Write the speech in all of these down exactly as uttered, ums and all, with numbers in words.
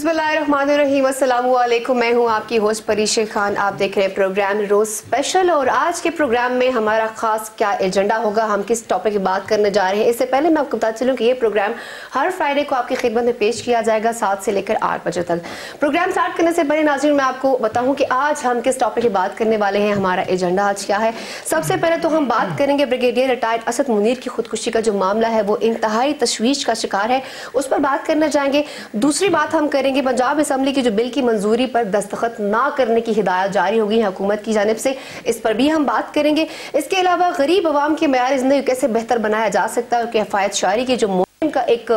बिस्मिल्लाहिर्रहमानिर्रहीम, अस्सलामु अलैकुम। मैं हूँ आपकी होस्ट परीशे खान। आप देख रहे हैं प्रोग्राम रोज स्पेशल। और आज के प्रोग्राम में हमारा खास क्या एजेंडा होगा, हम किस टॉपिक की बात करने जा रहे हैं, इससे पहले मैं आपको बता चलूँ कि ये प्रोग्राम हर फ्राइडे को आपकी खिदमत में पेश किया जाएगा सात से लेकर आठ बजे तक। प्रोग्राम स्टार्ट करने से पहले नाज़रीन मैं आपको बताऊँ कि आज हम किस टॉपिक की बात करने वाले हैं, हमारा एजेंडा आज क्या है। सबसे पहले तो हम बात करेंगे ब्रिगेडियर रिटायर्ड असद मुनीर की खुदकुशी का जो मामला है वो इंतहाई तशवीश का शिकार है, उस पर बात करना चाहेंगे। दूसरी बात हम करेंगे पंजाब असेंबली की जो बिल की मंजूरी पर दस्तखत ना करने की हिदायत जारी हो गई है हुकूमत की जानिब से, इस पर भी हम बात करेंगे। इसके अलावा गरीब अवाम की मेयार जिंदगी कैसे बेहतर बनाया जा सकता है, किफायत शारी की जो का एक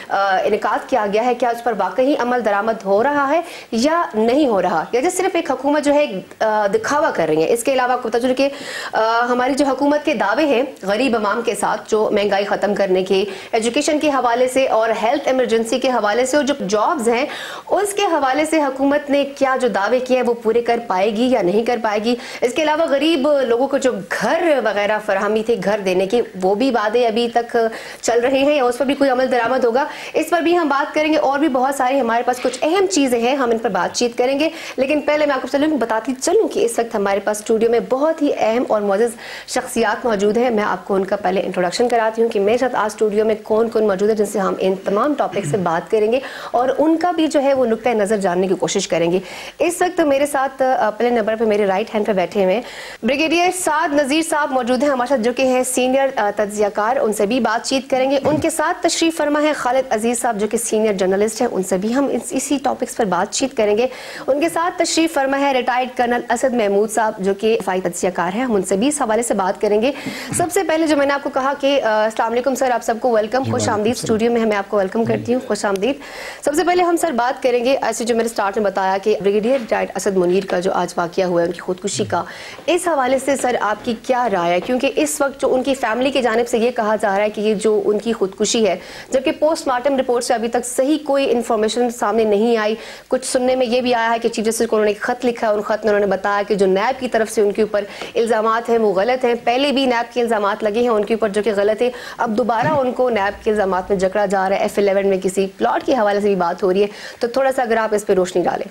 इनकाद किया गया है, क्या उस पर वाकई अमल दरामद हो रहा है या नहीं हो रहा, या जो सिर्फ एक हुकूमत जो है दिखावा कर रही है। इसके अलावा आपको पता चले कि हमारी जो हुकूमत के दावे हैं गरीब अवाम के साथ, जो महंगाई ख़त्म करने के, एजुकेशन के हवाले से और हेल्थ इमरजेंसी के हवाले से और जो जॉब्स हैं उसके हवाले से हुकूमत ने क्या जो दावे किए हैं वो पूरे कर पाएगी या नहीं कर पाएगी। इसके अलावा गरीब लोगों को जो घर वगैरह फराहमी थे घर देने के, वो भी वादे अभी तक चल रहे हैं या उस पर भी कोई अमल दरामद होगा, इस पर भी हम बात करेंगे। और भी बहुत सारी हमारे पास कुछ अहम चीजें हैं, हम इन पर बातचीत करेंगे। लेकिन पहले मैं आपको चलूँ बताती चलूँ कि इस वक्त हमारे पास स्टूडियो में बहुत ही अहम और मुअज़्ज़ज़ शख्सियात मौजूद हैं। मैं आपको उनका पहले इंट्रोडक्शन कराती हूँ कि मेरे साथ आज स्टूडियो में कौन कौन मौजूद है जिनसे हम इन तमाम टॉपिक से बात करेंगे और उनका भी जो है वो नुक्ता नजर जानने की कोशिश करेंगे। इस वक्त मेरे साथ पहले नंबर पर मेरे राइट हैंड पे बैठे हुए ब्रिगेडियर साद नज़ीर साहब मौजूद हैं हमारे साथ, जो कि हैं सीनियर तज्ज़ियाकार, उनसे भी बातचीत करेंगे। उनके साथ तशरीफ फरमा है खालिद अजीज साहब जो कि सीनियर जर्नलिस्ट हैं, उनसे भी हम इस, इसी टॉपिक्स पर बातचीत करेंगे। उनके साथ तशरीफ फरमा है रिटायर्ड कर्नल असद महमूद साहब जो कि फ़ाई तज्ज़ियाकार हैं, हम उनसे भी इस हवाले से बात करेंगे। सबसे पहले जो मैंने आपको कहा कि अस्सलाम वालेकुम सर, आप सबको वेलकम, खुश आमदीद स्टूडियो में, मैं आपको वेलकम करती हूँ, खुश आमदीद। सबसे पहले हम सर बात करेंगे, ऐसे जो मैंने स्टार्ट में बताया कि ब्रिगेडियर रिटायर्ड असद मुनीर का जो आज वाक़या हुआ है उनकी खुदकुशी का, इस हवाले से सर आपकी क्या राय है? क्योंकि इस वक्त जो उनकी फैमिली की जानिब से ये कहा जा रहा है कि ये जो उनकी खुदकुशी है, जबकि पोस्टमार्टम रिपोर्ट से अभी तक सही कोई इन्फॉर्मेशन सामने नहीं आई। कुछ सुनने में ये भी आया है कि चीफ जस्टिस को उन्होंने एक खत लिखा है, उन खत में उन्होंने बताया कि जो नैब की तरफ से उनके ऊपर इल्जामात हैं वो गलत हैं। पहले भी नैब के इल्जामात लगे हैं उनके ऊपर जो कि गलत है, अब दोबारा उनको नैब के इल्जामात में जकड़ा जा रहा है। एफ इलेवन में किसी प्लॉट के हवाले से भी बात हो रही है, तो थोड़ा सा अगर आप इस पर रोशनी डालें।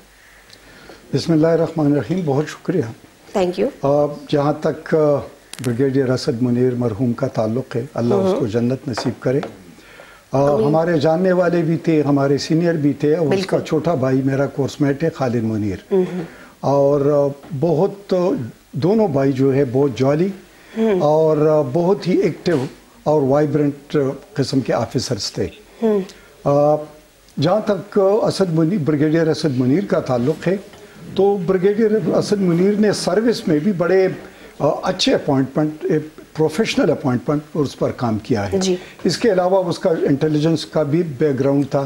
बिस्मिल्लाहिर्रहमानिर्रहीम, बहुत शुक्रिया, थैंक यू। जहाँ तक ब्रिगेडियर असद मुनीर मरहूम का ताल्लुक़ है, अल्लाह उसको जन्नत नसीब करे। आ, हमारे जानने वाले भी थे, हमारे सीनियर भी थे, और उसका छोटा भाई मेरा कोर्समेट है खालिद मुनीर, और बहुत दोनों भाई जो है बहुत जॉली और बहुत ही एक्टिव और वाइब्रेंट किस्म के ऑफिसर्स थे। जहाँ तक असद मुनीर ब्रिगेडियर असद मुनीर का ताल्लुक़ है, तो ब्रिगेडियर असद मुनीर ने सर्विस में भी बड़े अच्छे अपॉइंटमेंट, प्रोफेशनल अपॉइंटमेंट उस पर काम किया है। इसके अलावा उसका इंटेलिजेंस का भी बैकग्राउंड था,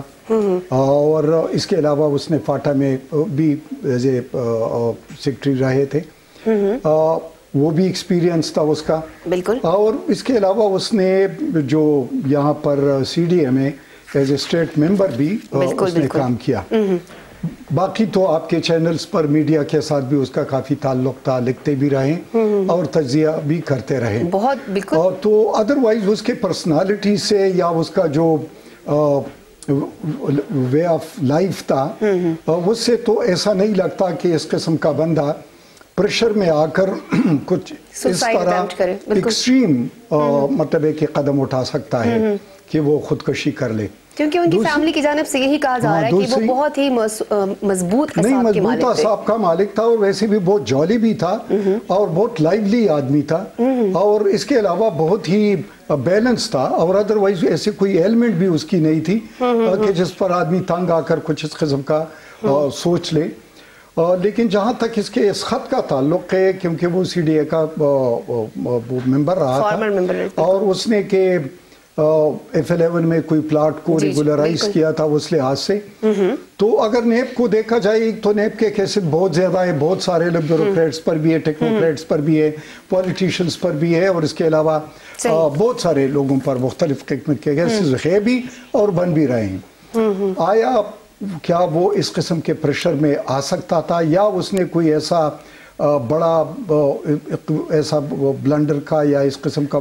और इसके अलावा उसने फाटा में भी एज ए सेक्रेटरी रहे थे, आ, वो भी एक्सपीरियंस था उसका, बिल्कुल। और इसके अलावा उसने जो यहाँ पर सी डी ए में एज ए स्टेट मेंबर भी बिल्कुल, उसने बिल्कुल। काम किया। बाकी तो आपके चैनल्स पर मीडिया के साथ भी उसका काफी ताल्लुक था, लिखते भी रहे और तज्जिया भी करते रहे बहुत, बिल्कुल। और तो अदरवाइज उसके पर्सनालिटी से या उसका जो वे ऑफ लाइफ था उससे तो ऐसा नहीं लगता कि इस किस्म का बंदा प्रेशर में आकर कुछ इस तरह एक्सट्रीम मतलब है कि कदम उठा सकता है कि वो खुदकशी कर ले, क्योंकि उनकी फैमिली की जानिब से यही कहा जा रहा है कि वो बहुत ही मजबूत नहीं मजबूत असाब का मालिक था, और वैसे भी बहुत जॉली भी था और बहुत लाइवली आदमी था, और इसके अलावा बहुत ही बैलेंस था, और अदरवाइज ऐसे कोई एलिमेंट भी उसकी नहीं थी कि जिस पर आदमी तंग आकर कुछ इस किस्म का सोच ले। लेकिन जहाँ तक इसके इस खत का ताल्लुक है, क्योंकि वो सी डी ए का मेंबर रहा था, और उसने के एफ इलेवन में कोई प्लाट को रेगुलराइज किया था उस लिहाज से, तो अगर नेब को देखा जाए तो नेब के केसेस बहुत ज्यादा है, बहुत सारे लोग ब्यूरोक्रेट्स पर भी है, टेक्नोक्रेट्स पर भी है, पॉलिटिशियंस पर भी है, और इसके अलावा बहुत सारे लोगों पर मुख्तलिफ किस्म के केसेस है भी और बन भी रहे हैं। आया क्या वो इस किस्म के प्रेशर में आ सकता था, या उसने कोई ऐसा بڑا ایسا بلنڈر کا یا اس قسم کا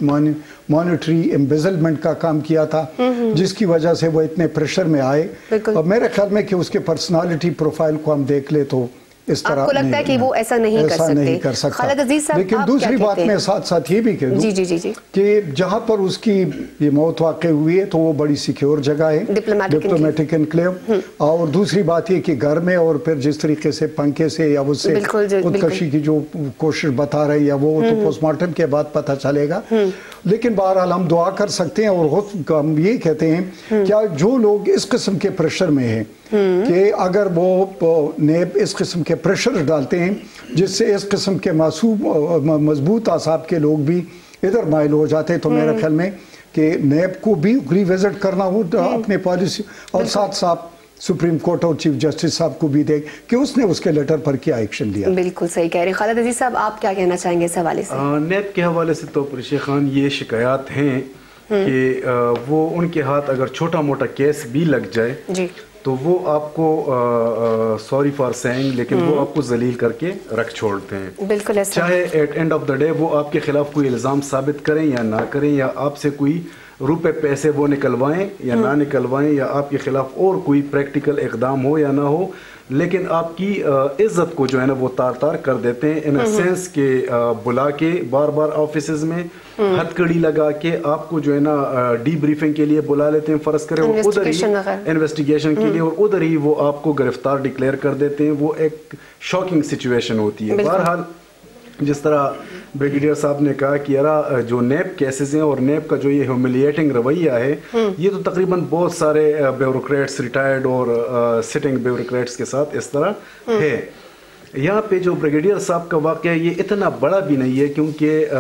مانیٹری ایمبیزلمنٹ کا کام کیا تھا جس کی وجہ سے وہ اتنے پریشر میں آئے. اور میرے خیال میں کہ اس کے پرسنالٹی پروفائل کو ہم دیکھ لیں تو اس طرح آپ کو لگتا ہے کہ وہ ایسا نہیں کر سکتے؟ نہیں کر سکتا. خالد عزیز صاحب لیکن دوسری بات میں ساتھ ساتھ یہ بھی کہہ دوں جی جی جی کہ جہاں پر اس کی یہ موت واقع ہوئی ہے تو وہ بڑی سیکیور جگہ ہے, ڈپلومیٹک انکلیو. اور دوسری بات یہ کہ گھر میں اور پھر جس طریقے سے پنکھے سے یا اس سے خودکشی کی جو کوشش بتا رہے یا وہ تو پوسٹ مارٹم کے بعد پتہ چلے گا. لیکن بہرحال ہم دعا کر سکتے ہیں اور ہم یہ کہتے ہیں کیا جو لوگ اس قسم کے پریشر میں ہیں کہ اگر وہ نیب اس قسم کے پریشر ڈالتے ہیں جس سے اس قسم کے معصوم مضبوط اعصاب کے لوگ بھی ادھر مائل ہو جاتے ہیں تو میرے خیال میں کہ نیب کو بھی ری وزٹ کرنا ہو اپنے پالیسی اور ساتھ ساتھ سپریم کورٹ اور چیف جسٹس صاحب کو بھی دیکھ کہ اس نے اس کے لیٹر پر کیا ایکشن لیا. بالکل صحیح کہہ رہے ہیں. خالد عزیز صاحب آپ کیا کہنا چاہیں گے اس حوالے سے؟ نیب کے حوالے سے تو پریشے خان یہ شکایات ہیں کہ وہ ان کے ہاتھ اگر چھوٹا موٹا کیس بھی لگ جائے جی تو وہ آپ کو سوری فار سینگ لیکن وہ آپ کو ذلیل کر کے رکھ چھوڑتے ہیں. بالکل ایسا چاہے at end of the day وہ آپ کے خلاف کوئی الزام ثابت کریں یا نہ کریں یا آپ سے کوئی روپے پیسے وہ نکلوائیں یا نہ نکلوائیں یا آپ کے خلاف اور کوئی پریکٹیکل اقدام ہو یا نہ ہو, لیکن آپ کی عزت کو جو ہے نا وہ تار تار کر دیتے ہیں ان اے سینس کہ بلا کے بار بار آفیسز میں ہتھ کڑی لگا کے آپ کو جو ہے نا ڈی بریفنگ کے لیے بلا لیتے ہیں فرض کریں اور ادھر ہی انویسٹیگیشن کے لیے اور ادھر ہی وہ آپ کو گرفتار ڈکلیئر کر دیتے ہیں. وہ ایک شاکنگ سچویشن ہوتی ہے. بہرحال جس طرح بریگیڈیئر صاحب نے کہا کہ یارا جو نیب کیسز ہیں اور نیب کا جو یہ ہیوملیٹنگ رویہ ہے یہ تو تقریباً بہت سارے بیوروکریٹس ریٹائرڈ اور سٹنگ بیوروکریٹس کے ساتھ اس طرح ہے. یہاں پہ جو بریگیڈیئر صاحب کا واقعہ یہ اتنا بڑا بھی نہیں ہے کیونکہ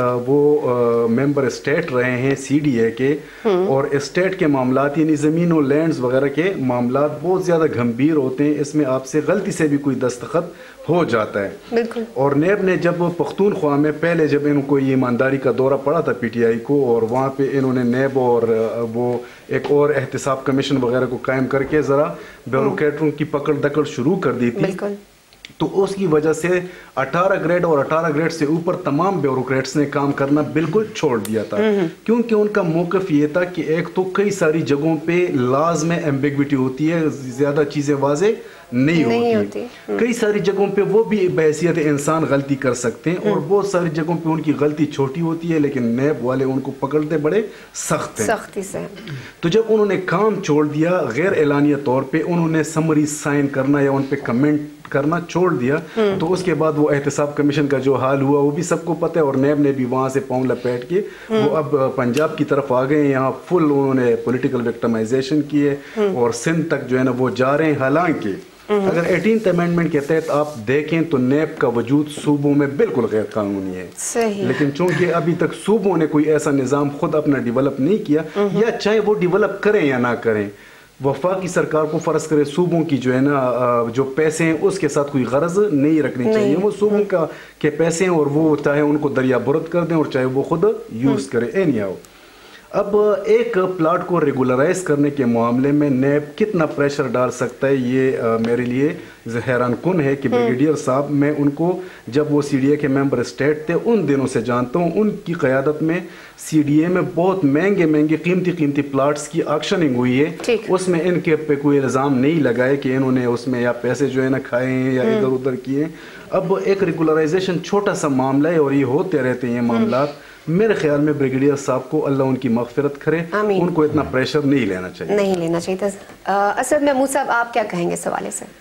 وہ ممبر اسٹیٹ رہے ہیں سی ڈی اے کے اور اسٹیٹ کے معاملات یعنی زمین و لینڈز وغیرہ کے معاملات بہت زیادہ گھمبیر ہوتے ہیں. اس میں آپ سے غلطی سے بھی کوئی دستخط ہو جاتا ہے. اور نیب نے جب پختونخوا میں پہلے جب ان کو یہ ایمانداری کا دورہ پڑا تھا پی ٹی آئی کو اور وہاں پہ انہوں نے نیب اور وہ ایک اور احتساب کمیشن وغیرہ کو قائم کر کے ذرا بیوروکریٹوں کی پکڑ دکڑ شروع کر دی تھی تو اس کی وجہ سے اٹھارہ گریڈ اور اٹھارہ گریڈ سے اوپر تمام بیوروکریٹس نے کام کرنا بالکل چھوڑ دیا تھا کیونکہ ان کا موقف یہ تھا کہ ایک تو کئی ساری جگہوں پہ لاز میں ایمبیگوٹی ہوتی ہے, زیادہ چیزیں واضح نہیں ہوتی, کئی ساری جگہوں پہ وہ بھی بحیثیت انسان غلطی کر سکتے ہیں اور بہت ساری جگہوں پہ ان کی غلطی چھوٹی ہوتی ہے لیکن نیب والے ان کو پکڑتے بڑے سخت ہیں سختی سے. تو جب انہوں نے کام چھوڑ دیا غیر اعلانیہ طور پہ انہوں نے سمری سائن کرنا یا ان پہ کمنٹ کرنا چھوڑ دیا تو اس کے بعد وہ احتساب کمیشن کا جو حال ہوا وہ بھی سب کو پتہ ہے اور نیب نے بھی وہاں سے پاؤں لپیٹ کے وہ اب پنجاب کی طرف آ گئے. یہاں فل انہوں نے پولیٹیکل وکٹمائزیشن کیے اور سندھ تک جو ہے نا وہ جا رہے ہیں. حالانکہ اگر ایٹینتھ امینڈمنٹ کے تحت آپ دیکھیں تو نیب کا وجود صوبوں میں بالکل غیر قانونی ہے صحیح. لیکن چونکہ ابھی تک صوبوں نے کوئی ایسا نظام خود اپنا ڈیولپ نہیں کیا یا چاہے وہ ڈیولپ کریں یا نہ کریں وفاقی سرکار کو فرض کرے صوبوں کی جو ہے نا جو پیسے ہیں اس کے ساتھ کوئی غرض نہیں رکھنی چاہیے. وہ صوبوں کا کے پیسے ہیں اور وہ چاہے ان کو دریا برد کر دیں اور چاہے وہ خود یوز کرے اینی ہاؤ. اب ایک پلاٹ کو ریگولرائز کرنے کے معاملے میں نیب کتنا پریشر ڈال سکتا ہے یہ میرے لیے حیران کن ہے کہ بریگیڈیئر صاحب میں ان کو جب وہ سی ڈی اے کے ممبر اسٹیٹ تھے ان دنوں سے جانتا ہوں. ان کی قیادت میں سی ڈی اے میں بہت مہنگے مہنگے قیمتی قیمتی پلاٹس کی آکشننگ ہوئی ہے. اس میں ان کے پہ کوئی الزام نہیں لگائے کہ انہوں نے اس میں یا پیسے جو ہے نا کھائے ہیں یا ادھر ادھر کیے. اب ایک ریگولرائزیشن چھوٹا سا معاملہ ہے اور یہ ہوتے رہتے ہیں یہ معاملات. میرے خیال میں بریگیڈیئر صاحب کو اللہ ان کی مغفرت کرے, ان کو اتنا پریشر نہیں لینا چاہیے نہیں لینا چاہیے. اسد محمود صاحب آپ کیا کہیں گے اس حوالے سے؟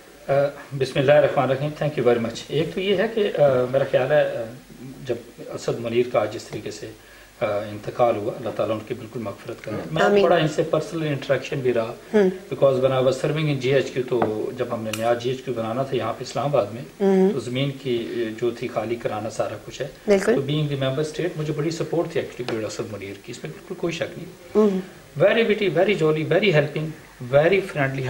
بسم اللہ الرحمن الرحیم. Thank you very much. ایک تو یہ ہے کہ میرا خیال ہے جب اسد منیر کا جس طریقے سے انتقال ہوا اللہ تعالیٰ ان کی بالکل مغفرت کرے. میں بڑا ان سے پرسنل انٹریکشن بھی رہا because when I was serving in G H Q تو جب ہم نے نیا جی ایچ کیو بنانا تھا یہاں پہ اسلام آباد میں تو زمین کی جو تھی خالی کرانا سارا کچھ ہے تو بینگ دی ممبر اسٹیٹ مجھے بڑی سپورٹ تھی ایکچولی اسد منیر کی, اس میں بالکل کوئی شک نہیں. Very witty very jolly very helping very friendly.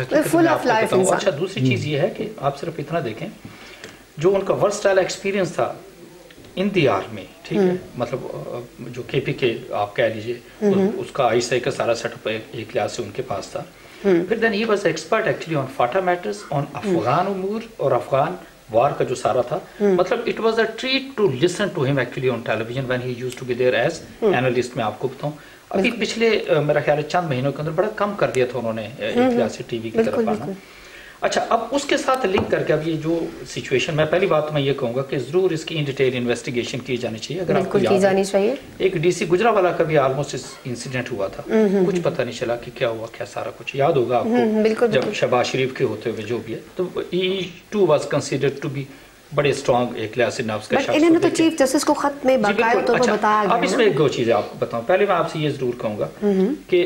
اچھا دوسری چیز یہ ہے کہ آپ صرف اتنا دیکھیں جو ان کا ورسٹائل ایکسپیرینس تھا ان دی آرمی, ٹھیک ہے, مطلب جو کے پی کے آپ کہہ لیجیے اس کا آئی سی کا سارا سیٹ اپ ایک لحاظ سے ان کے پاس تھا. پھر then he was expert actually on FATA matters, on Afghan امور اور افغان وار کا جو سارا تھا مطلب it was a treat to listen to ہم actually on television when he used to be there as analyst. میں آپ کو بتاؤں ابھی پچھلے میرا خیال ہے چند مہینوں کے اندر بڑا کم کر دیا تھا انہوں نے سیاسی ٹی وی کی طرف آنا. اچھا اب اس کے ساتھ لنک کر کے اب یہ جو سچویشن میں پہلی بات میں یہ کہوں گا کہ ضرور اس کی ان ڈیٹیل انویسٹیگیشن کی جانی چاہیے. اگر آپ کو یاد ہے ایک ڈی سی گجرانوالہ کا بھی آلموسٹ انسیڈنٹ ہوا تھا, کچھ پتہ نہیں چلا کہ کیا ہوا کیا سارا کچھ یاد ہوگا آپ کو جب شہباز شریف کے ہوتے ہوئے جو بھی ہے تو he too was considered to be بڑے اسٹرانگ ایک لحاظ سے نفس کا شخص. انہوں نے تو چیف جسٹس کو خط میں باقاعدہ طور پر بتایا گیا. اب اس میں ایک دو چیزیں آپ کو بتاؤں. پہلے میں آپ سے یہ ضرور کہوں گا کہ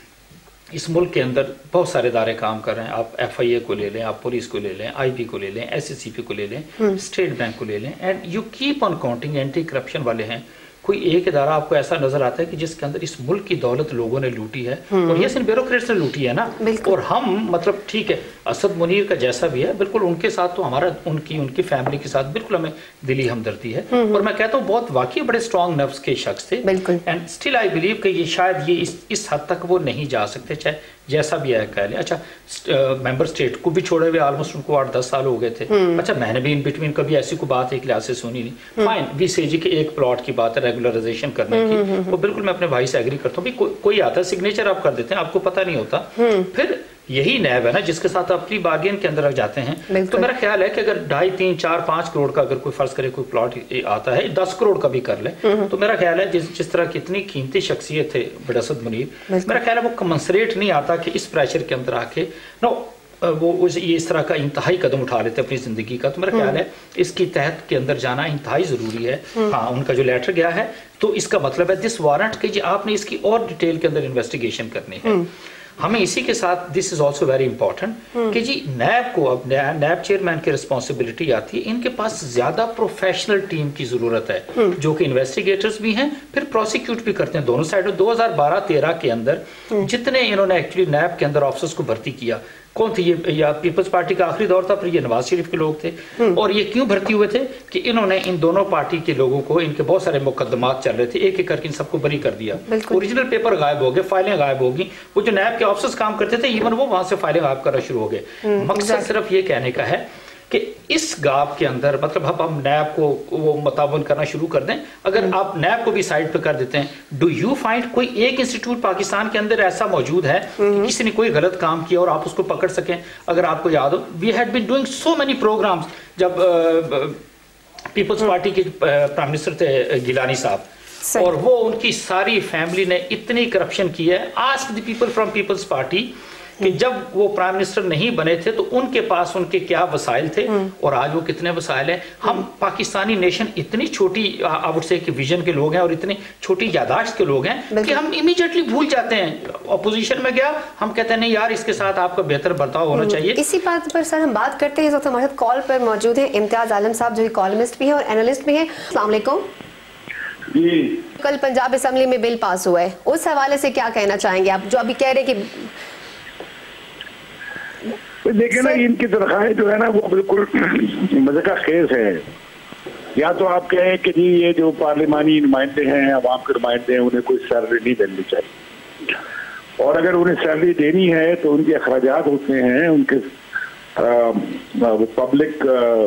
اس ملک کے اندر بہت سارے ادارے کام کر رہے ہیں. آپ ایف آئی اے کو لے لیں, آپ پولیس کو لے لیں, آئی بی کو لے لیں, ایس ایس سی پی کو لے لیں, اسٹیٹ بینک کو لے لیں, and you keep on counting anti corruption والے ہیں. کوئی ایک ادارہ آپ کو ایسا نظر آتا ہے کہ جس کے اندر اس ملک کی دولت لوگوں نے لوٹی ہے اور یہ صرف بیوروکریٹس نے لوٹی ہے نا. اور ہم مطلب ٹھیک ہے اسد منیر کا جیسا بھی ہے بالکل ان کے ساتھ تو ہمارا ان کی ان کی فیملی کے ساتھ بالکل ہمیں دلی ہمدردی ہے اور میں کہتا ہوں بہت واقعی بڑے اسٹرانگ نفس کے شخص تھے. اینڈ اسٹل آئی بلیو کہ یہ شاید یہ اس اس حد تک وہ نہیں جا سکتے چاہے جیسا بھی ہے کہہ لیں. اچھا ممبر اسٹیٹ کو بھی چھوڑے ہوئے آلموسٹ ان کو آٹھ دس سال ہو گئے تھے. اچھا میں نے بھی ان بٹوین کبھی ایسی کوئی بات ایک لحاظ سے سنی نہیں. فائن وی سی جی کے ایک پلاٹ کی بات ہے ریگولرائزیشن کرنے کی, وہ بالکل میں اپنے بھائی سے ایگری کرتا ہوں. بھی کوئی آتا ہے سگنیچر آپ کر دیتے ہیں آپ کو پتہ نہیں ہوتا, پھر یہی نیب ہے نا جس کے ساتھ آپ پری بارگین کے اندر رکھ جاتے ہیں. تو میرا خیال ہے کہ اگر ڈھائی تین چار پانچ کروڑ کا اگر کوئی فرض کرے کوئی پلاٹ آتا ہے دس کروڑ کا بھی کر لے تو میرا خیال ہے جس جس طرح کی اتنی قیمتی شخصیت ہے بڑا اسد منیر, میرا خیال ہے وہ کمنسریٹ نہیں آتا کہ اس پریشر کے اندر آ کے نو وہ یہ اس طرح کا انتہائی قدم اٹھا لیتے اپنی زندگی کا. تو میرا خیال ہے اس کی تحت کے اندر جانا انتہائی ضروری ہے. ہاں ان کا جو لیٹر گیا ہے تو اس کا مطلب ہے دس وارنٹ کہ جی آپ نے اس کی اور ڈیٹیل کے اندر انویسٹیگیشن کرنی ہے. ہمیں اسی کے ساتھ this is also very important کہ جی نیب کو اب نیب چیئرمین کی رسپانسبلٹی آتی ہے. ان کے پاس زیادہ پروفیشنل ٹیم کی ضرورت ہے جو کہ انویسٹیگیٹرز بھی ہیں پھر پروسیکیوٹ بھی کرتے ہیں دونوں سائڈوں. دو ہزار بارہ تیرہ کے اندر جتنے انہوں نے ایکچولی نیب کے اندر آفسرز کو بھرتی کیا کون تھی یہ یا پیپلز پارٹی کا آخری دور تھا پھر یہ نواز شریف کے لوگ تھے. اور یہ کیوں بھرتی ہوئے تھے کہ انہوں نے ان دونوں پارٹی کے لوگوں کو ان کے بہت سارے مقدمات چل رہے تھے ایک ایک کر کے ان سب کو بری کر دیا. اوریجنل پیپر غائب ہو گئے, فائلیں غائب ہوگی. وہ جو نیب کے آفسرز کام کرتے تھے ایون وہ وہاں سے فائلیں غائب کرنا شروع ہو گئے. مقصد صرف یہ کہنے کا ہے کہ اس گاپ کے اندر مطلب اب ہم نیب کو وہ متعاون کرنا شروع کر دیں. اگر آپ نیب کو بھی سائڈ پہ کر دیتے ہیں, ڈو یو فائنڈ کوئی ایک انسٹیٹیوٹ پاکستان کے اندر ایسا موجود ہے کہ کسی نے کوئی غلط کام کیا اور آپ اس کو پکڑ سکیں؟ اگر آپ کو یاد ہو we had been doing so many programs جب پیپلز پارٹی کے پرائم منسٹر تھے گیلانی صاحب اور وہ ان کی ساری فیملی نے اتنی کرپشن کی ہے. Ask the people from Peoples Party کہ جب وہ پرائم منسٹر نہیں بنے تھے تو ان کے پاس ان کے کیا وسائل تھے اور آج وہ کتنے وسائل ہیں. ہم پاکستانی نیشن اتنی چھوٹی آؤٹ سے کہ ویژن کے لوگ ہیں اور اتنی چھوٹی یاداشت کے لوگ ہیں کہ ہم امیجیٹلی بھول جاتے ہیں. اپوزیشن میں گیا ہم کہتے ہیں نہیں یار اس کے ساتھ آپ کا بہتر برتاؤ ہونا چاہیے. اسی بات پر سر ہم بات کرتے ہیں. اس وقت ہمارے ساتھ کال پر موجود ہیں امتیاز عالم صاحب جو کالمسٹ بھی ہیں اور اینالسٹ بھی ہیں. السلام علیکم. جی کل پنجاب اسمبلی میں بل پاس ہوا ہے, اس حوالے سے کیا کہنا چاہیں گے آپ جو ابھی کہہ رہے کہ دیکھیں نا ان کی تنخواہیں جو ہے نا وہ بالکل مزے کا خیز ہے. یا تو آپ کہیں کہ جی یہ جو پارلیمانی نمائندے ہیں عوام کے نمائندے ہیں انہیں کوئی سیلری نہیں دینی چاہیے, اور اگر انہیں سیلری دینی ہے تو ان کے اخراجات ہوتے ہیں ان کے پبلک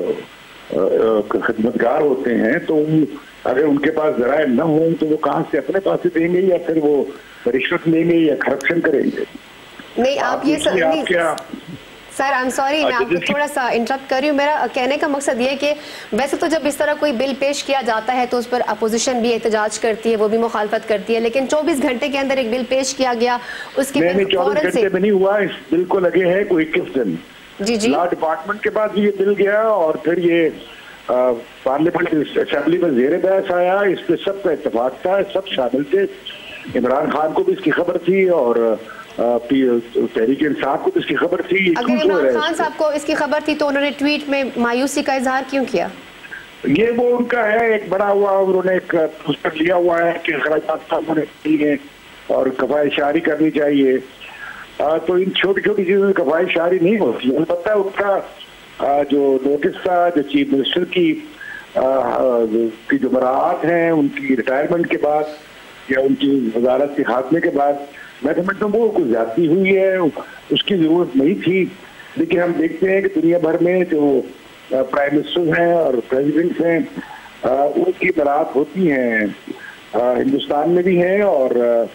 خدمتگار ہوتے ہیں تو اگر ان کے پاس ذرائع نہ ہوں تو وہ کہاں سے اپنے پاس سے دیں گے یا پھر وہ رشوت لیں گے یا کرپشن کریں گے. نہیں آپ یہ کیا سر آئی ایم سوری میں آپ کو تھوڑا سا انٹرپٹ کر رہی ہوں. میرا کہنے کا مقصد یہ کہ ویسے تو جب اس طرح کوئی بل پیش کیا جاتا ہے تو اس پر اپوزیشن بھی احتجاج کرتی ہے, وہ بھی مخالفت کرتی ہے, لیکن چوبیس گھنٹے کے اندر ایک بل پیش کیا گیا اس کے چوبیس گھنٹے میں نہیں ہوا, اس بل کو لگے ہیں کوئی اکیس دن. جی جی لا ڈپارٹمنٹ کے بعد یہ بل گیا اور پھر یہ پارلیمنٹ اسمبلی میں زیر بحث آیا. اس پہ سب کا اتفاق تھا, سب شامل تھے. عمران خان کو بھی اس کی خبر تھی اور تحریک انصاف کو بھی اس کی خبر تھی. اگر عمران خان صاحب کو اس کی خبر تھی تو انہوں نے ٹویٹ میں مایوسی کا اظہار کیوں کیا؟ یہ وہ ان کا ہے ایک بڑا ہوا, انہوں نے ایک پوسٹر لیا ہوا ہے کہ اخراجات صاحب نے کی ہیں اور کفایت شعاری کرنی چاہیے. تو ان چھوٹی چھوٹی چیزوں میں کفایت شعاری نہیں ہوتی. البتہ ان کا جو نوٹس تھا جو چیف منسٹر کی کی جو مراعات ہیں ان کی ریٹائرمنٹ کے بعد یا ان کی وزارت کے خاتمے کے بعد, میں سمجھتا ہوں وہ کچھ زیادتی ہوئی ہے, اس کی ضرورت نہیں تھی. لیکن ہم دیکھتے ہیں کہ دنیا بھر میں جو प्राइम मिनिस्टर हैं और प्रेसिडेंट्स हैं, उनकी बरात होती हैं, हिंदुस्तान में भी हैं और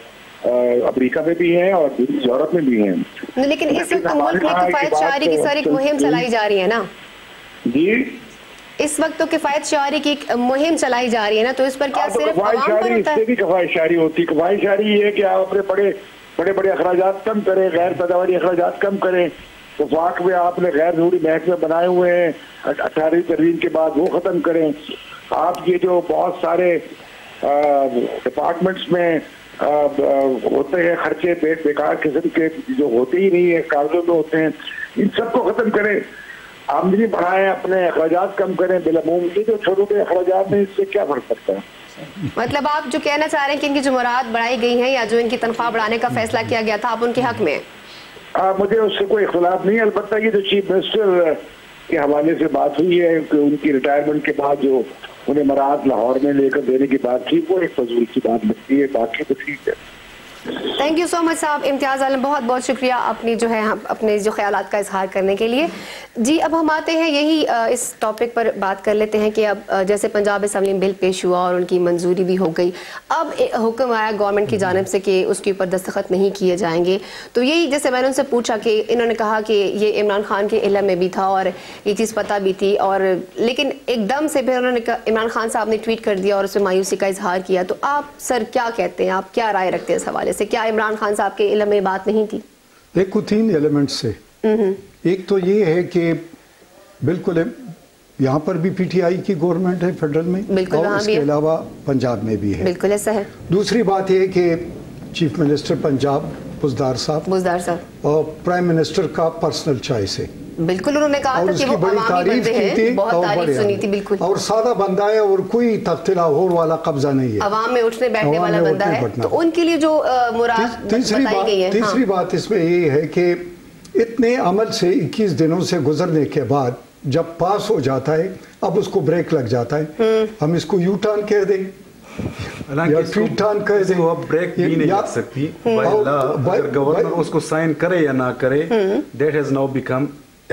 अमेरिका में भी हैं और यूरोप में भी हैं। लेकिन इस वक्त मुल्क में किफायत शायरी की सारी मुहिम चलाई जा रही है ना जी, इस वक्त तो किफायत शारी की मुहिम चलाई जा रही है ना, तो इस पर क्या सिर्फ अवाम पर होता है? भी किफायत शारी होती है। किफायत शारी ये है कि आप अपने बड़े बड़े बड़े अखराजात कम करें, गैर पैदावारी अखराजात कम करें। तो वफाक में आपने गैर जरूरी महकमे बनाए हुए हैं, अठारहवीं तरमीम के बाद वो खत्म करें। आप ये जो बहुत सारे डिपार्टमेंट्स में आ, आ, होते हैं खर्चे बे, बेकार किस्म के जो होते ही नहीं है, कागजों में होते हैं, इन सबको खत्म करें, आमदनी बढ़ाएं, अपने अखराजात कम करें। बिलमूम ये जो छोटे छोटे अखराजात हैं, इससे क्या फर्क पड़ता है? मतलब आप जो कहना चाह रहे हैं कि इनकी जो मुराद बढ़ाई गई है या जो इनकी तनख्वाह बढ़ाने का फैसला किया गया था, आप उनके हक में? आ, मुझे उससे कोई इख्तिलाफ नहीं है। अलबत्ता ये जो चीफ मिनिस्टर के हवाले से बात हुई है कि उनकी रिटायरमेंट के बाद जो उन्हें मराद लाहौर में लेकर देने की बात थी, वो एक फजूल की बात लगती है, बाकी तो ठीक है। थैंक यू सो मच साहब, इम्तियाज़ आलम, बहुत बहुत शुक्रिया अपनी जो है अपने जो ख्यालात का इजहार करने के लिए। जी, अब हम आते हैं यही इस टॉपिक पर बात कर लेते हैं कि अब जैसे पंजाब असम्बली में बिल पेश हुआ और उनकी मंजूरी भी हो गई, अब हुक्म आया गवर्नमेंट की जानिब से कि उसके ऊपर दस्तखत नहीं किए जाएंगे। तो यही जैसे मैंने उनसे पूछा कि इन्होंने कहा कि ये इमरान खान के इल्म में भी था और ये चीज़ पता भी थी, और लेकिन एकदम से फिर उन्होंने इमरान खान साहब ने ट्वीट कर दिया और उसमें मायूसी का इजहार किया। तो आप सर क्या कहते हैं, आप क्या राय रखते हैं इस हवाले से? क्या इमरान खान साहब के इल्म में बात नहीं थी? एक को तीन एलिमेंट से, एक तो ये है कि बिल्कुल यहाँ पर भी पीटीआई की गवर्नमेंट है फेडरल में, और इसके अलावा पंजाब में भी है, बिल्कुल ऐसा है। दूसरी बात ये कि चीफ मिनिस्टर पंजाब बुज़दार साहब बुज़दार साहब और प्राइम मिनिस्टर का पर्सनल चॉइस है, बिल्कुल। उन्होंने कहा था कि वो बड़ी तारीफ की थी, बहुत तारीफ सुनी थी, बिल्कुल। और सादा बंदा है और कोई तख्त लाहौर वाला कब्जा नहीं है, अवाम में उठने बैठने वाला बंदा है, तो उनके लिए जो मुराद बताई गई है। तीसरी बात इसमें ये है कि इतने अमल से इक्कीस दिनों से गुजरने के बाद जब पास हो जाता है, अब उसको ब्रेक लग जाता है। हम इसको यू टर्न कह दें या ट्वीट टर्न कह दें, अब ब्रेक भी नहीं लग सकती। अगर गवर्नर उसको साइन करे या ना करे, दैट हैज नाउ बिकम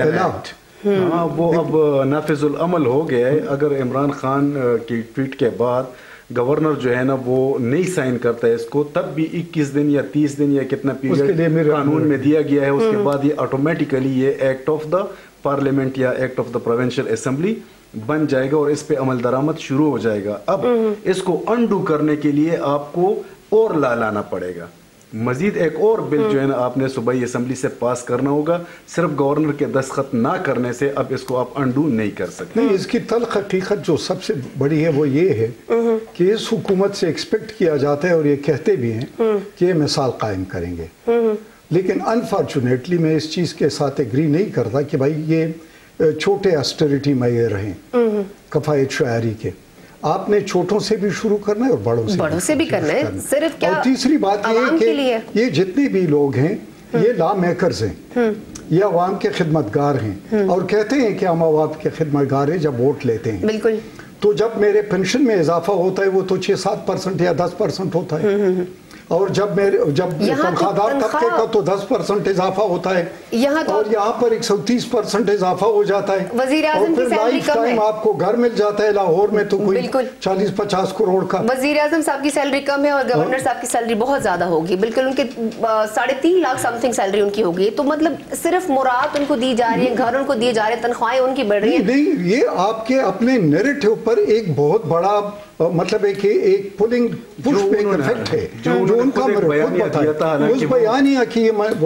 हाँ, वो अब नाफिजुल अमल हो गया है। अगर इमरान खान की ट्वीट के बाद गवर्नर जो है ना वो नहीं साइन करता है इसको, तब भी इक्कीस दिन या तीस दिन या कितना पीरियड कानून में दिया गया है, उसके बाद ये ऑटोमेटिकली ये एक्ट ऑफ द पार्लियामेंट या act of the provincial assembly बन जाएगा और इस पे अमल दरामद शुरू हो जाएगा। अब इसको अनडू करने के लिए आपको और ला लाना पड़ेगा, मजीद एक और बिल जो है ना आपने सूबाई असेंबली से पास करना होगा। सिर्फ गवर्नर के दस्तखत ना करने से अब इसको आप अनडू नहीं कर सकते। नहीं, इसकी तल्ख हकीकत जो सबसे बड़ी है वो ये है कि इस हुकूमत से एक्सपेक्ट किया जाता है और ये कहते भी हैं कि ये मिसाल कायम करेंगे, लेकिन अनफॉर्चुनेटली मैं इस चीज़ के साथ एग्री नहीं करता कि भाई ये छोटे ऑस्टेरिटी मेजर हैं कफायत शायरी के। आपने छोटों से भी शुरू करना है और बड़ों से बड़ों से भी करना है, सिर्फ क्या। और तीसरी बात ये है कि ये जितने भी लोग हैं ये लॉ मेकर्स हैं, ये अवाम के खिदमतगार हैं और कहते हैं कि हम अवाम के खिदमतगार हैं जब वोट लेते हैं। बिल्कुल। तो जब मेरे पेंशन में इजाफा होता है वो तो छः सात परसेंट या दस परसेंट होता है, और जब मेरे जब तनख्वाहदार तबके का तो दस परसेंट इजाफा होता है, यहाँ तो और यहाँ पर एक सौ तीस परसेंट इजाफा हो जाता है। वजीर आज़म की सैलरी कम है, आपको घर मिल जाता है। लाहौर में तो कोई चालीस पचास करोड़ का वजीर आज़म साहब की सैलरी कम है और गवर्नर साहब की सैलरी बहुत ज्यादा होगी, बिल्कुल उनके साढ़े तीन लाख समथिंग सैलरी उनकी होगी। तो मतलब सिर्फ मुराद उनको दी जा रही है, घर उनको दिए जा रहे हैं, तनख्वाहें उनकी बढ़ रही है। नहीं, ये आपके अपने नैरेटिव पर एक बहुत बड़ा मतलब एक एक पुलिंग पुश बैक इफेक्ट है जो जो उनका बयानिया दिया था, उस बयानिया की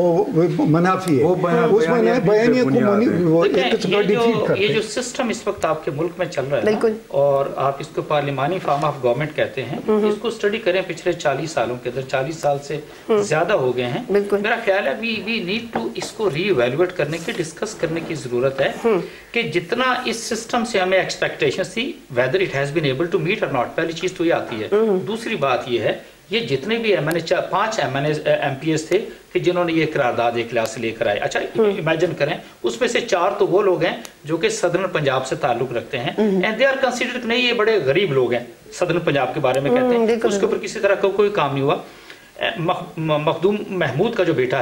वो मुनाफी है, उस बयानिया को वो एक डिफीट करते हैं। ये जो सिस्टम इस वक्त आपके मुल्क में चल रहा है और आप इसको पार्लिमानी फॉर्म ऑफ गवर्नमेंट कहते हैं, इसको स्टडी करें पिछले चालीस सालों के अंदर, चालीस साल से ज्यादा हो गए हैं। मेरा ख्याल है वी वी नीड टू इसको रीइवैल्यूएट करने की, डिस्कस करने की जरूरत है कि जितना इस सिस्टम से हमें एक्सपेक्टेशन थी, whether it has been able to meet और नॉट। पहली चीज तो ये आती है। दूसरी बात ये है, ये जितने भी एम एन ए पांच M N M P S थे कि जिन्होंने ये करारदाद एक लिहाज से लेकर आए। अच्छा इमेजिन करें उसमें से चार तो वो लोग हैं जो कि सदर्न पंजाब से ताल्लुक रखते हैं एंड दे आर कंसीडर्ड नहीं, ये बड़े गरीब लोग हैं, सदर्न पंजाब के बारे में कहते हैं, उसके ऊपर किसी तरह का कोई काम नहीं हुआ। मखदूम महमूद का जो बेटा है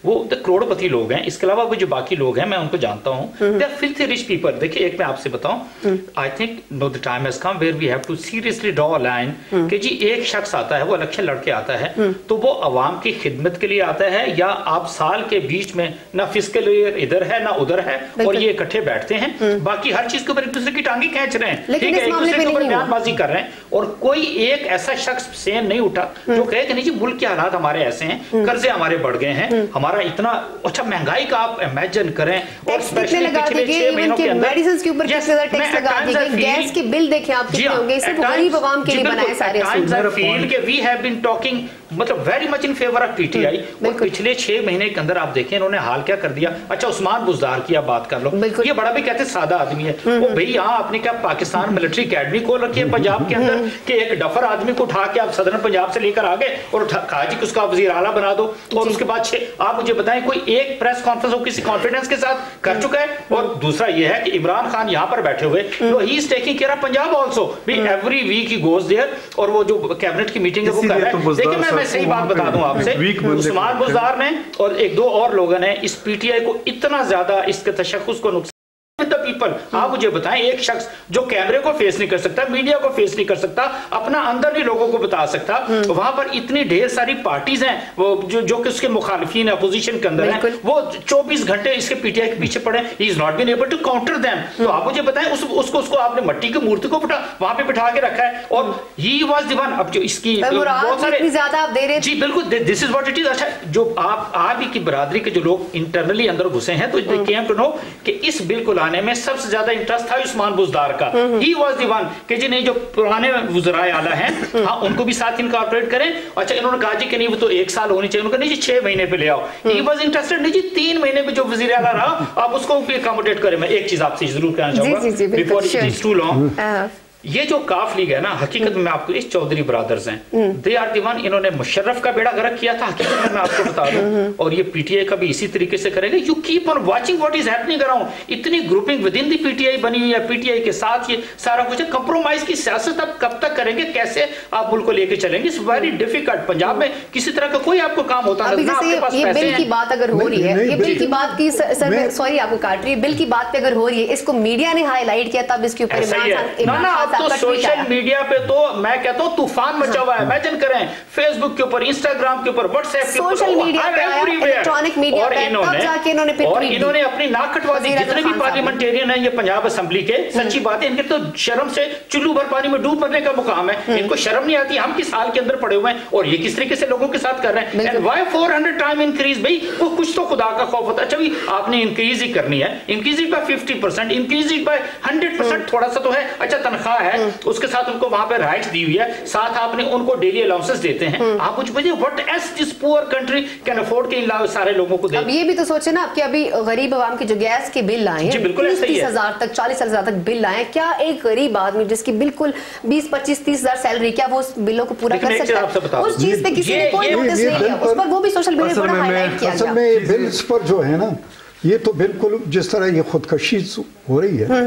وہ کروڑپتی لوگ ہیں. اس کے علاوہ وہ جو باقی لوگ ہیں میں ان کو جانتا ہوں. They are filthy rich people. دیکھیے ایک میں آپ سے بتاؤں, I think no the time has come where we have to seriously draw a line کہ جی ایک شخص آتا ہے, وہ الیکشن لڑ کے آتا ہے, تو وہ عوام کی خدمت کے لیے آتا ہے, یا آپ سال کے بیچ میں نہ فسکل ایئر ادھر ہے نہ ادھر ہے اور یہ اکٹھے بیٹھتے ہیں, باقی ہر چیز کے اوپر ایک دوسرے کی ٹانگیں کھینچ رہے ہیں, ٹھیک ہے, ایک دوسرے کے اوپر بیان بازی کر رہے ہیں, اور کوئی ایک ایسا شخص سین نہیں اٹھا جو کہے کہ نہیں جی ملک کے حالات ہمارے ایسے ہیں, قرضے ہمارے بڑھ گئے ہیں, ہمارا اتنا اچھا مہنگائی کا آپ امیجن کریں, اور اسپیشلی پچھلے چھ مہینوں کے اندر میڈیسنز کے اوپر کس طرح ٹیکس لگا دیے گئے, گیس کے بل دیکھیں آپ کتنے ہوں گے, صرف غریب عوام کے لیے بنائے سارے اصول کہ وی ہیو بین ٹاکنگ مطلب very much in favour of P T I. اور پچھلے چھ مہینے کے اندر آپ دیکھیں انہوں نے حال کیا کر دیا. اچھا عثمان بزدار کی آپ بات کر لو, یہ بڑا بھی کہتے سادہ آدمی ہے, وہ بھئی یہاں آپ نے کیا پاکستان ملٹری اکیڈمی کھول رکھی ہے پنجاب کے اندر کہ ایک ڈفر آدمی کو اٹھا کے آپ صدر پنجاب سے لے کر آگے اور کہا جی کہ اس کا وزیر اعلیٰ بنا دو, اور اس کے بعد آپ مجھے بتائیں کوئی ایک پریس کانفرنس ہو کسی کانفیڈنس کے ساتھ کر چکا ہے. اور دوسرا یہ ہے کہ عمران خان یہاں پر بیٹھے ہوئے he is taking care of Punjab also, every week he goes there, اور وہ جو کیبنٹ کی میٹنگ ہے وہ کر رہا ہے. دیکھیں میں میں صحیح بات بتا دوں آپ سے, عثمان بزدار نے اور ایک دو اور لوگوں نے اس پی ٹی آئی کو اتنا زیادہ اس کے تشخص کو نقصان پیپل. آپ مجھے بتائیں ایک شخص جو کیمرے کو فیس نہیں کر سکتا, میڈیا کو فیس نہیں کر سکتا, اپنا اندر نہیں لوگوں کو بتا سکتا, وہاں پر اتنی ڈھیر ساری پارٹیز ہیں وہ جو جو کہ اس کے مخالفین اپوزیشن کے اندر ہیں, وہ چوبیس گھنٹے اس کے پی ٹی آئی کے پیچھے پڑے, he is not been able to counter them. تو آپ مجھے بتائیں اس اس کو اس کو آپ نے مٹی کی مورتی کو بٹھا وہاں پہ بٹھا کے رکھا ہے, اور ہی واز دی ون. اب جو اس کی بہت سارے زیادہ آپ دے رہے, جی بالکل دس از واٹ اٹ از. اچھا جو آپ آپ ہی کی برادری کے جو لوگ انٹرنلی اندر گھسے ہیں تو دے کیم ٹو نو کہ اس بل کو لانے میں سب سے زیادہ انٹرسٹ تھا عثمان بزدار کا. ہی واز دی ون کہ جی نہیں جو پرانے وزرائے اعلیٰ ہیں ہاں ان کو بھی ساتھ انکارپوریٹ کریں. اچھا انہوں نے کہا جی کہ نہیں وہ تو ایک سال ہونی چاہیے, انہوں نے کہا نہیں جی چھ مہینے پہ لے آؤ. ہی واز انٹرسٹڈ نہیں جی تین مہینے پہ جو وزیر اعلیٰ رہا آپ اس کو بھی اکاموڈیٹ کریں. میں ایک چیز آپ سے ضرور کہنا چاہوں گا before it is too long, یہ جو کاف لیگ ہے نا حقیقت میں آپ کو اس چودھری برادرز ہیں, دے آر دی ون, انہوں نے مشرف کا بیڑا غرق کیا تھا حقیقت میں میں آپ کو بتا دوں, اور یہ پی ٹی آئی کا بھی اسی طریقے سے کرے گا. You keep on watching what is happening around. اتنی grouping with in the P T I بنی ہوئی ہے, پی ٹی آئی کے ساتھ یہ سارا کچھ ہے. کمپرومائز کی سیاست آپ کب تک کریں گے, کیسے آپ ملک کو لے کے چلیں گے؟ It's very difficult. پنجاب میں کسی طرح کا کوئی آپ کو کام ہوتا ہے نا, آپ کے پاس پیسے ہیں. یہ بل کی بات اگر ہو رہی ہے, یہ بل کی بات کی سر میں سوری آپ کو کاٹ رہی ہے, بل کی بات پہ اگر ہو رہی ہے, اس کو میڈیا نے ہائی لائٹ کیا تب اس کے اوپر عمران خان کا ٹویٹ آیا. میڈیا پہ تو میں کہتا ہوں طوفان مچا ہوا ہے. امیجن کریں فیس بک کے اوپر, انسٹاگرام کے اوپر, واٹس ایپ کے اوپر, سوشل میڈیا پہ آیا, الیکٹرانک میڈیا پہ, تب جا کے انہوں نے اور انہوں نے اپنی ناک کٹوا دی. جتنے بھی پارلیمنٹیرین ہیں یہ پنجاب اسمبلی کے, سچی بات ہے ان کے تو شرم سے چلو بھر پانی میں ڈوب مرنے کا مقام ہے. ان کو شرم نہیں آتی, ہم کس حال کے اندر پڑے ہوئے ہیں اور یہ کس طریقے سے لوگوں کے ساتھ کر رہے ہیں. And why four hundred time increase, بھائی وہ کچھ تو خدا کا خوف ہوتا ہے. اچھا بھی آپ نے انکریز ہی کرنی ہے, increase it by fifty percent, increase it by hundred percent, تھوڑا سا تو ہے. اچھا تنخواہ ہے, اس کے ساتھ ان کو وہاں پہ رائٹس دی ہوئی ہے, ساتھ آپ نے ان کو ڈیلی الاؤنسز دیتے ہیں. آپ مجھے بتائیے what else this poor country can afford کہ ان سارے لوگوں کو دے. اب یہ بھی تو سوچے نا آپ کہ ابھی غریب عوام کے جو گیس کے بل آئے ہیں تیس ہزار تک, چالیس ہزار تک بل آئے ہیں, کیا ایک غریب آدمی جس کی بالکل بیس پچیس تیس ہزار سیلری, کیا وہ اس بلوں کو پورا کر سکتا ہے؟ اس چیز پہ کسی نے کوئی نوٹس نہیں لیا, اس پر وہ بھی سوشل میڈیا پر ہائی لائٹ کیا گیا. اصل میں بلز پر جو ہے نا یہ تو بالکل جس طرح یہ خودکشی ہو رہی ہے.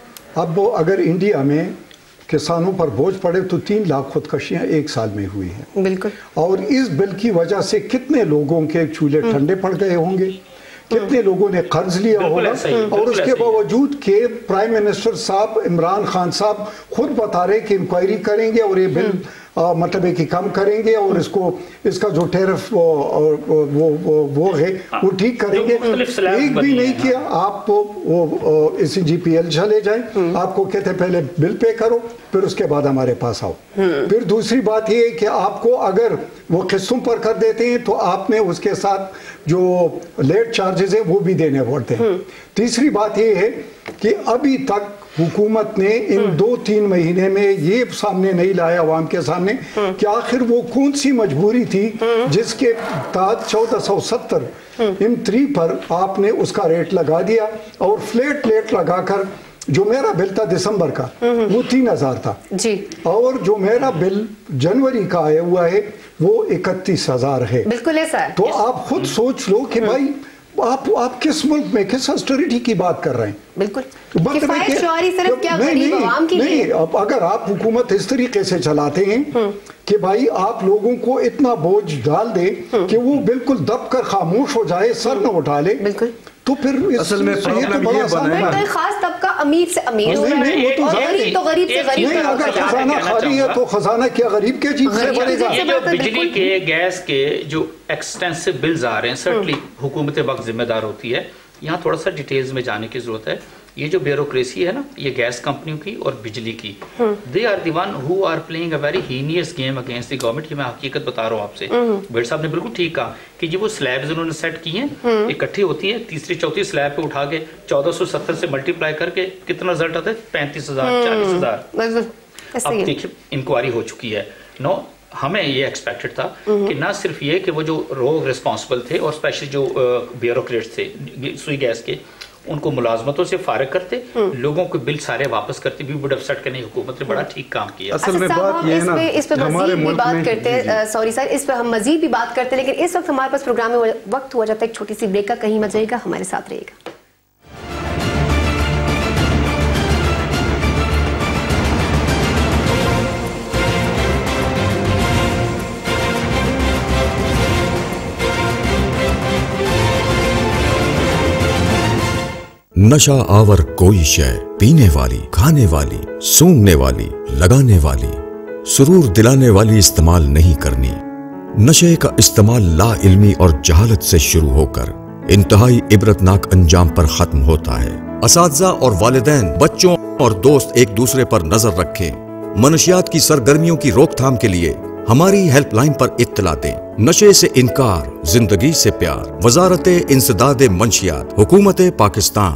اب وہ اگر انڈیا میں کسانوں پر بوجھ پڑے تو تین لاکھ خودکشیاں ایک سال میں ہوئی ہیں بالکل, اور اس بل کی وجہ سے کتنے لوگوں کے چولہے ٹھنڈے پڑ گئے ہوں گے, کتنے لوگوں نے قرض لیا ہوگا. اور اس کے باوجود کہ پرائم منسٹر صاحب عمران خان صاحب خود بتا رہے کہ انکوائری کریں گے اور یہ بل مطلب ہے کہ کم کریں گے اور اس کو اس کا جو ٹیرف وہ ہے وہ ٹھیک کریں گے. ایک بھی نہیں کیا. آپ وہ اسی جی پی ایل چلے جائیں, آپ کو کہتے ہیں پہلے بل پے کرو پھر اس کے بعد ہمارے پاس آؤ. پھر دوسری بات یہ ہے کہ آپ کو اگر وہ قسطوں پر کر دیتے ہیں تو آپ نے اس کے ساتھ جو لیٹ چارجز ہیں وہ بھی دینے پڑتے ہیں. تیسری بات یہ ہے کہ ابھی تک حکومت نے ان دو تین مہینے میں یہ سامنے نہیں لایا عوام کے سامنے کہ آخر وہ کون سی مجبوری تھی جس کے تحت چودہ سو ستر ان تھری پر آپ نے اس کا ریٹ لگا دیا, اور فلیٹ ریٹ لگا کر جو میرا بل تھا دسمبر کا وہ تین ہزار تھا جی, اور جو میرا بل جنوری کا آیا ہوا ہے وہ اکتیس ہزار ہے. بالکل ایسا ہے. تو آپ خود سوچ لو کہ بھائی آپ آپ کس ملک میں کس اسٹریٹی کی بات کر رہے ہیں؟ بالکل کفایت شعاری صرف کیا غریب عوام کی نہیں. اب اگر آپ حکومت اس طریقے سے چلاتے ہیں کہ بھائی آپ لوگوں کو اتنا بوجھ ڈال دیں کہ وہ بالکل دب کر خاموش ہو جائے, سر نہ اٹھا لے, بالکل, تو پھر اصل میں پرابلم یہ بنا ہے تو خاص طبقہ امیر سے امیر ہو رہا ہے اور غریب تو غریب سے غریب. نہیں, اگر خزانہ خالی ہے تو خزانہ کیا غریب کے جیب سے بڑھے گا؟ یہ جو بجلی کے گیس کے جو ایکسٹینسو بلز آ رہے ہیں, سرٹنلی حکومت وقت ذمہ دار ہوتی ہے. یہاں تھوڑا سا ڈیٹیلز میں جانے کی ضرورت ہے. یہ جو بیوروکریسی ہے نا, یہ گیس کمپنیوں کی اور بجلی کی, they are the one who are playing a very heinous game against the government. یہ میں حقیقت بتا رہا ہوں آپ سے. بیٹ صاحب نے بالکل ٹھیک کہا کہ یہ وہ سلیبز انہوں نے سیٹ کی ہیں, اکٹھی ہوتی ہیں, تیسری چوتھی سلیب پہ اٹھا کے چودہ سو ستر سے ملٹی پلائی کر کے کتنا رزلٹ آتا ہے؟ پینتیس ہزار چالیس ہزار. اب دیکھیں انکوائری ہو چکی ہے. نو ہمیں یہ ایکسپیکٹڈ تھا کہ نہ صرف یہ کہ وہ جو رو ریسپانسبل تھے اور اسپیشلی جو بیوروکریٹس تھے سوئی گیس کے, ان کو ملازمتوں سے فارغ کرتے, لوگوں کو بل سارے واپس کرتے. بھی وڈ ہیو سیٹ کرنے حکومت نے بڑا ٹھیک کام کیا. اصل میں بات یہ ہے نا, اس پہ مزید بھی بات کرتے ہیں, سوری سر, اس پہ ہم مزید بھی بات کرتے ہیں, لیکن اس وقت ہمارے پاس پروگرام میں وقت ہوا جاتا ہے ایک چھوٹی سی بریک کا. کہیں مت جائے گا, ہمارے ساتھ رہے گا. نشہ آور کوئی شے, پینے والی, کھانے والی, سونگنے والی, لگانے والی, سرور دلانے والی استعمال نہیں کرنی. نشے کا استعمال لا علمی اور جہالت سے شروع ہو کر انتہائی عبرتناک انجام پر ختم ہوتا ہے. اساتذہ اور والدین, بچوں اور دوست ایک دوسرے پر نظر رکھیں. منشیات کی سرگرمیوں کی روک تھام کے لیے ہماری ہیلپ لائن پر اطلاع دیں. نشے سے انکار, زندگی سے پیار. وزارت انسداد منشیات, حکومت پاکستان.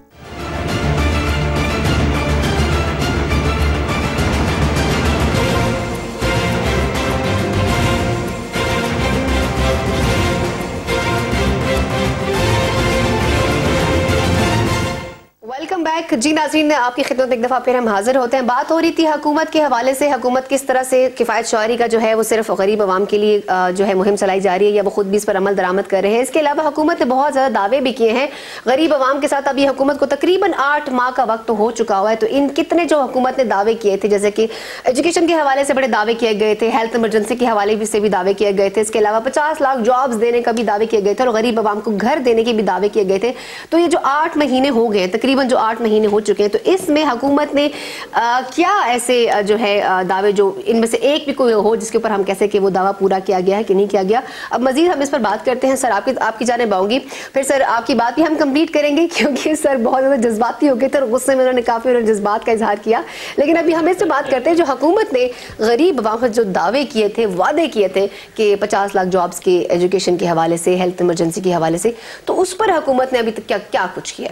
جی ناظرین, آپ کی خدمت میں ایک دفعہ پھر ہم حاضر ہوتے ہیں. بات ہو رہی تھی حکومت کے حوالے سے, حکومت کس طرح سے کفایت شعاری کا جو ہے وہ صرف غریب عوام کے لیے جو ہے مہم چلائی جا رہی ہے, یا وہ خود بھی اس پر عمل درآمد کر رہے ہیں. اس کے علاوہ حکومت نے بہت زیادہ دعوے بھی کیے ہیں غریب عوام کے ساتھ. ابھی حکومت کو تقریباً آٹھ ماہ کا وقت ہو چکا ہوا ہے, تو ان کتنے جو حکومت نے دعوے کیے تھے, جیسے کہ ایجوکیشن کے حوالے سے بڑے دعوے کیے گئے تھے, ہیلتھ ایمرجنسی کے حوالے سے بھی دعوے کیے گئے تھے, اس کے علاوہ پچاس لاکھ جابز دینے کا بھی دعوے کیے گئے تھے, اور غریب عوام کو گھر دینے کے بھی دعوے کیے گئے تھے. تو یہ جو آٹھ مہینے ہو گئے, تقریباً جو آٹھ مہینے ہو چکے ہیں, تو اس میں حکومت نے کیا ایسے جو ہے دعوے, جو ان میں سے ایک بھی کوئی ہو جس کے اوپر ہم کہتے کہ وہ دعویٰ پورا کیا گیا ہے کہ نہیں کیا گیا. اب مزید ہم اس پر بات کرتے ہیں. سر آپ کی آپ کی جانب آؤں گی, پھر سر آپ کی بات بھی ہم کمپلیٹ کریں گے, کیونکہ سر بہت زیادہ جذباتی ہو گئے تھے اور غصے میں انہوں نے کافی انہوں نے جذبات کا اظہار کیا. لیکن ابھی ہم اس سے بات کرتے ہیں جو حکومت نے غریب عوام پر جو دعوے کیے تھے, وعدے کیے تھے کہ پچاس لاکھ جابس کے ایجوکیشن کے حوالے سے, ہیلتھ ایمرجنسی کے حوالے سے, تو اس پر حکومت نے ابھی تک کیا کیا کچھ کیا؟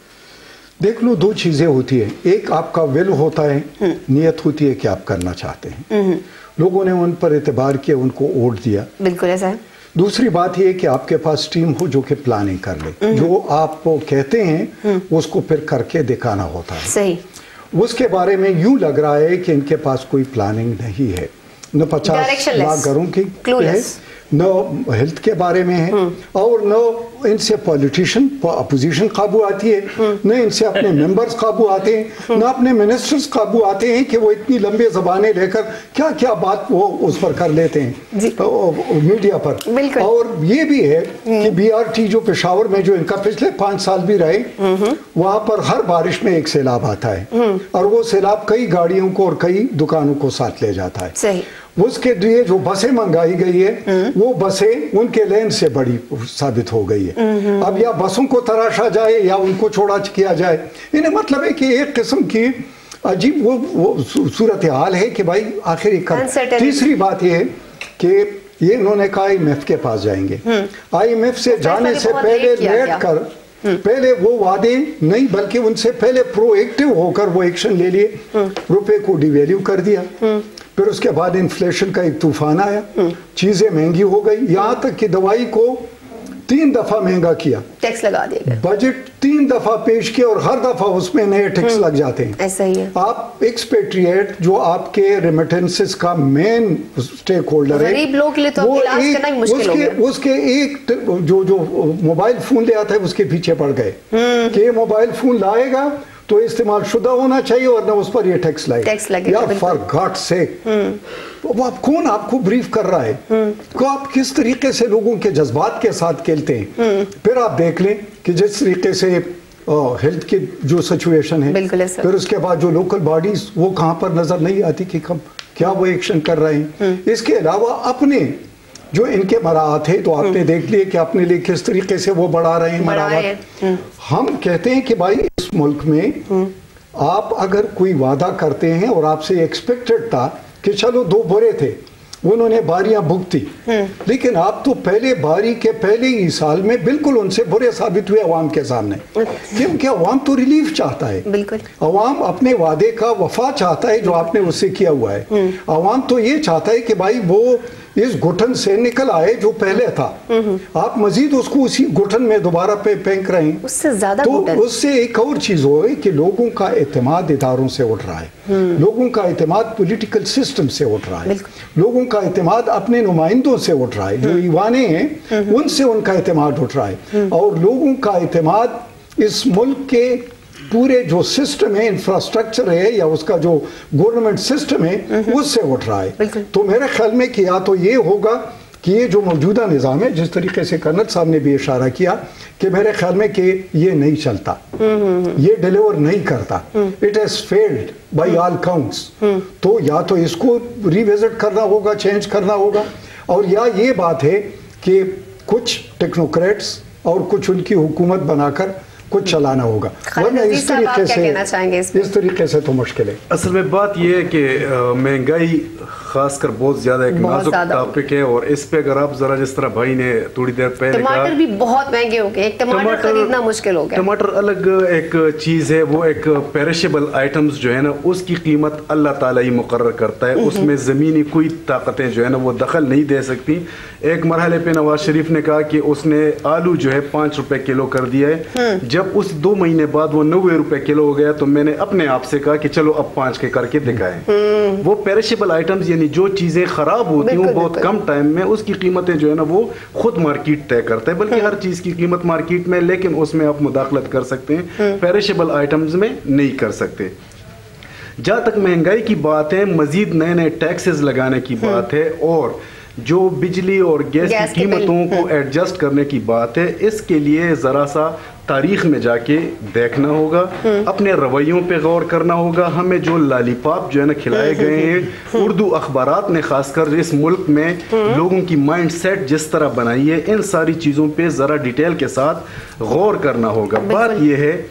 دیکھ لو, دو چیزیں ہوتی ہیں. ایک آپ کا ول ہوتا ہے, نیت ہوتی ہے کہ آپ کرنا چاہتے ہیں. لوگوں نے ان پر اعتبار کیا, ان کو ووٹ دیا. بالکل ایسا ہے. دوسری بات یہ کہ آپ کے پاس ٹیم ہو جو کہ پلاننگ کر لے. جو آپ کہتے ہیں اس کو پھر کر کے دکھانا ہوتا ہے. صحیح. اس کے بارے میں یوں لگ رہا ہے کہ ان کے پاس کوئی پلاننگ نہیں ہے, نہ پچاس لاکھ گھروں کی ہے, نہ ہیلتھ کے بارے میں ہے, اور نہ ان سے پولیٹیشین اپوزیشن قابو آتی ہے, نہ ان سے اپنے ممبرز قابو آتے ہیں, نہ اپنے منسٹرز قابو آتے ہیں کہ وہ اتنی لمبے زبانیں لے کر کیا کیا بات وہ اس پر کر لیتے ہیں میڈیا پر. اور یہ بھی ہے کہ بی آر ٹی جو پشاور میں جو ان کا پچھلے پانچ سال بھی رہے, وہاں پر ہر بارش میں ایک سیلاب آتا ہے, اور وہ سیلاب کئی گاڑیوں کو اور کئی دکانوں کو ساتھ لے جاتا ہے. صحیح. اس کے لیے جو بسیں منگائی گئی ہے وہ بسیں ان کے لین سے بڑی ثابت ہو گئی ہے. اب یا بسوں کو تراشا جائے یا ان کو چھوڑا کیا جائے. انہیں مطلب ہے کہ ایک قسم کی عجیب وہ صورتحال ہے کہ بھائی آخر یہ کر. تیسری بات یہ ہے کہ یہ انہوں نے کہا آئی ایم ایف کے پاس جائیں گے. آئی ایم ایف سے جانے سے پہلے لیٹ کر پہلے وہ وعدے نہیں بلکہ ان سے پہلے پرو ایکٹیو ہو کر وہ ایکشن لے لیے, روپے کو ڈی ویلیو کر دیا. پھر اس کے بعد انفلیشن کا ایک طوفان آیا, چیزیں مہنگی ہو گئی, یہاں تک کہ دوائی کو तीन दफा महंगा किया, टैक्स लगा दिया गया, बजट तीन दफा पेश किया और हर दफा उसमें नए टैक्स लग जाते हैं। ऐसा ही है। आप एक्सपेट्रिएट जो आपके रेमिटेंसेस का मेन स्टेक होल्डर है, गरीब लोग के लिए तो वो इलाज एक, करना भी मुश्किल हो उसके, गया। उसके एक जो जो मोबाइल फोन ले आता है उसके पीछे पड़ गए कि मोबाइल फोन लाएगा तो इस्तेमाल शुदा होना चाहिए और ना उस पर ये टैक्स लगेगा। टैक्स लगेगा, यार फॉर गॉड सेक, वो आप कौन आपको ब्रीफ कर रहा है कि आप किस तरीके से लोगों के जज्बात के साथ खेलते हैं। फिर आप देख लें कि जिस तरीके से हेल्थ की जो सिचुएशन है, फिर उसके बाद जो लोकल बॉडीज वो कहाँ पर नजर नहीं आती कि कब क्या वो एक्शन कर रहे हैं। इसके अलावा अपने जो इनके मराहत है तो आपने देख लिए कि अपने लिए किस तरीके से वो बढ़ा रहे हैं मराहत। हम कहते हैं कि भाई इस मुल्क में आप अगर कोई वादा करते हैं और आपसे एक्सपेक्टेड था कि चलो दो बुरे थे, उन्होंने बारियां भुगती, लेकिन आप तो पहले बारी के पहले ही साल में बिल्कुल उनसे बुरे साबित हुए अवाम के सामने, क्योंकि अवाम तो रिलीफ चाहता है। बिल्कुल अवाम अपने वादे का वफा चाहता है जो आपने उससे किया हुआ है। अवाम तो ये चाहता है कि भाई वो इस घुटन से निकल आए जो पहले था, आप मजीद उसको उसी घुटन में दोबारा पे फेंक रहे हैं, उससे ज्यादा तो घुटन। उससे एक और चीज हो कि लोगों का एतमाद इदारों से उठ रहा है, लोगों का एतमाद पॉलिटिकल सिस्टम से उठ रहा है, लोगों का एतमाद अपने नुमाइंदों से उठ रहा है, जो ईवाने हैं उनसे उनका एतमाद उठ रहा है, और लोगों का एतमाद इस मुल्क के पूरे जो सिस्टम है, इंफ्रास्ट्रक्चर है या उसका जो गवर्नमेंट सिस्टम है उससे उठ रहा है। तो मेरे ख्याल में कि या तो ये होगा कि ये जो मौजूदा निज़ाम है, जिस तरीके से कर्नल साहब ने भी इशारा किया कि मेरे ख्याल में कि ये नहीं चलता, ये डिलीवर नहीं करता, it has failed by all counts, तो या तो इसको रिविजिट करना होगा, चेंज करना होगा, और या ये बात है कि कुछ टेक्नोक्रेट्स और कुछ उनकी हुकूमत बनाकर कुछ चलाना होगा, वरना इस तरीके से इस तरीके से तो मुश्किल है। असल में बात यह है कि महंगाई खासकर बहुत ज्यादा एक नाजुक टॉपिक है, और इस पे अगर आप जरा जिस तरह भाई ने थोड़ी देर पहले टमाटर भी बहुत महंगे हो गए, टमाटर खरीदना मुश्किल हो गया। टमाटर अलग एक चीज है, वो एक पेरिशेबल आइटम्स जो है ना उसकी कीमत अल्लाह ताला ही मुकर्रर करता है, उसमें जमीनी कोई ताकतें जो है ना वो दखल नहीं दे सकती। एक मरहले पे नवाज शरीफ ने कहा कि उसने आलू जो है पाँच रुपए किलो कर दिया है, जब उस दो महीने बाद वो नब्बे रुपए किलो हो गया तो मैंने अपने आप से कहा कि चलो अब पाँच के करके दिखाएं। वो पेरिशेबल आइटम्स यानी जो चीजें खराब होती हैं बहुत कम टाइम में उसकी कीमतें जो है ना वो खुद मार्केट तय करता है, बल्कि हर चीज की कीमत मार्केट में, लेकिन उसमें आप मुदाखलत कर सकते हैं, पेरिशेबल आइटम्स में नहीं कर सकते। जहाँ तक महंगाई की बात है, मजीद नए नए टैक्सेस लगाने की बात है, और जो बिजली और गैस, गैस की कीमतों को एडजस्ट करने की बात है, इसके लिए ज़रा सा तारीख में जाके देखना होगा, अपने रवैयों पे गौर करना होगा। हमें जो लालीपाप जो है ना खिलाए गए हैं उर्दू अखबारात ने, खासकर इस मुल्क में लोगों की माइंड सेट जिस तरह बनाई है, इन सारी चीज़ों पे ज़रा डिटेल के साथ गौर करना होगा। बात यह है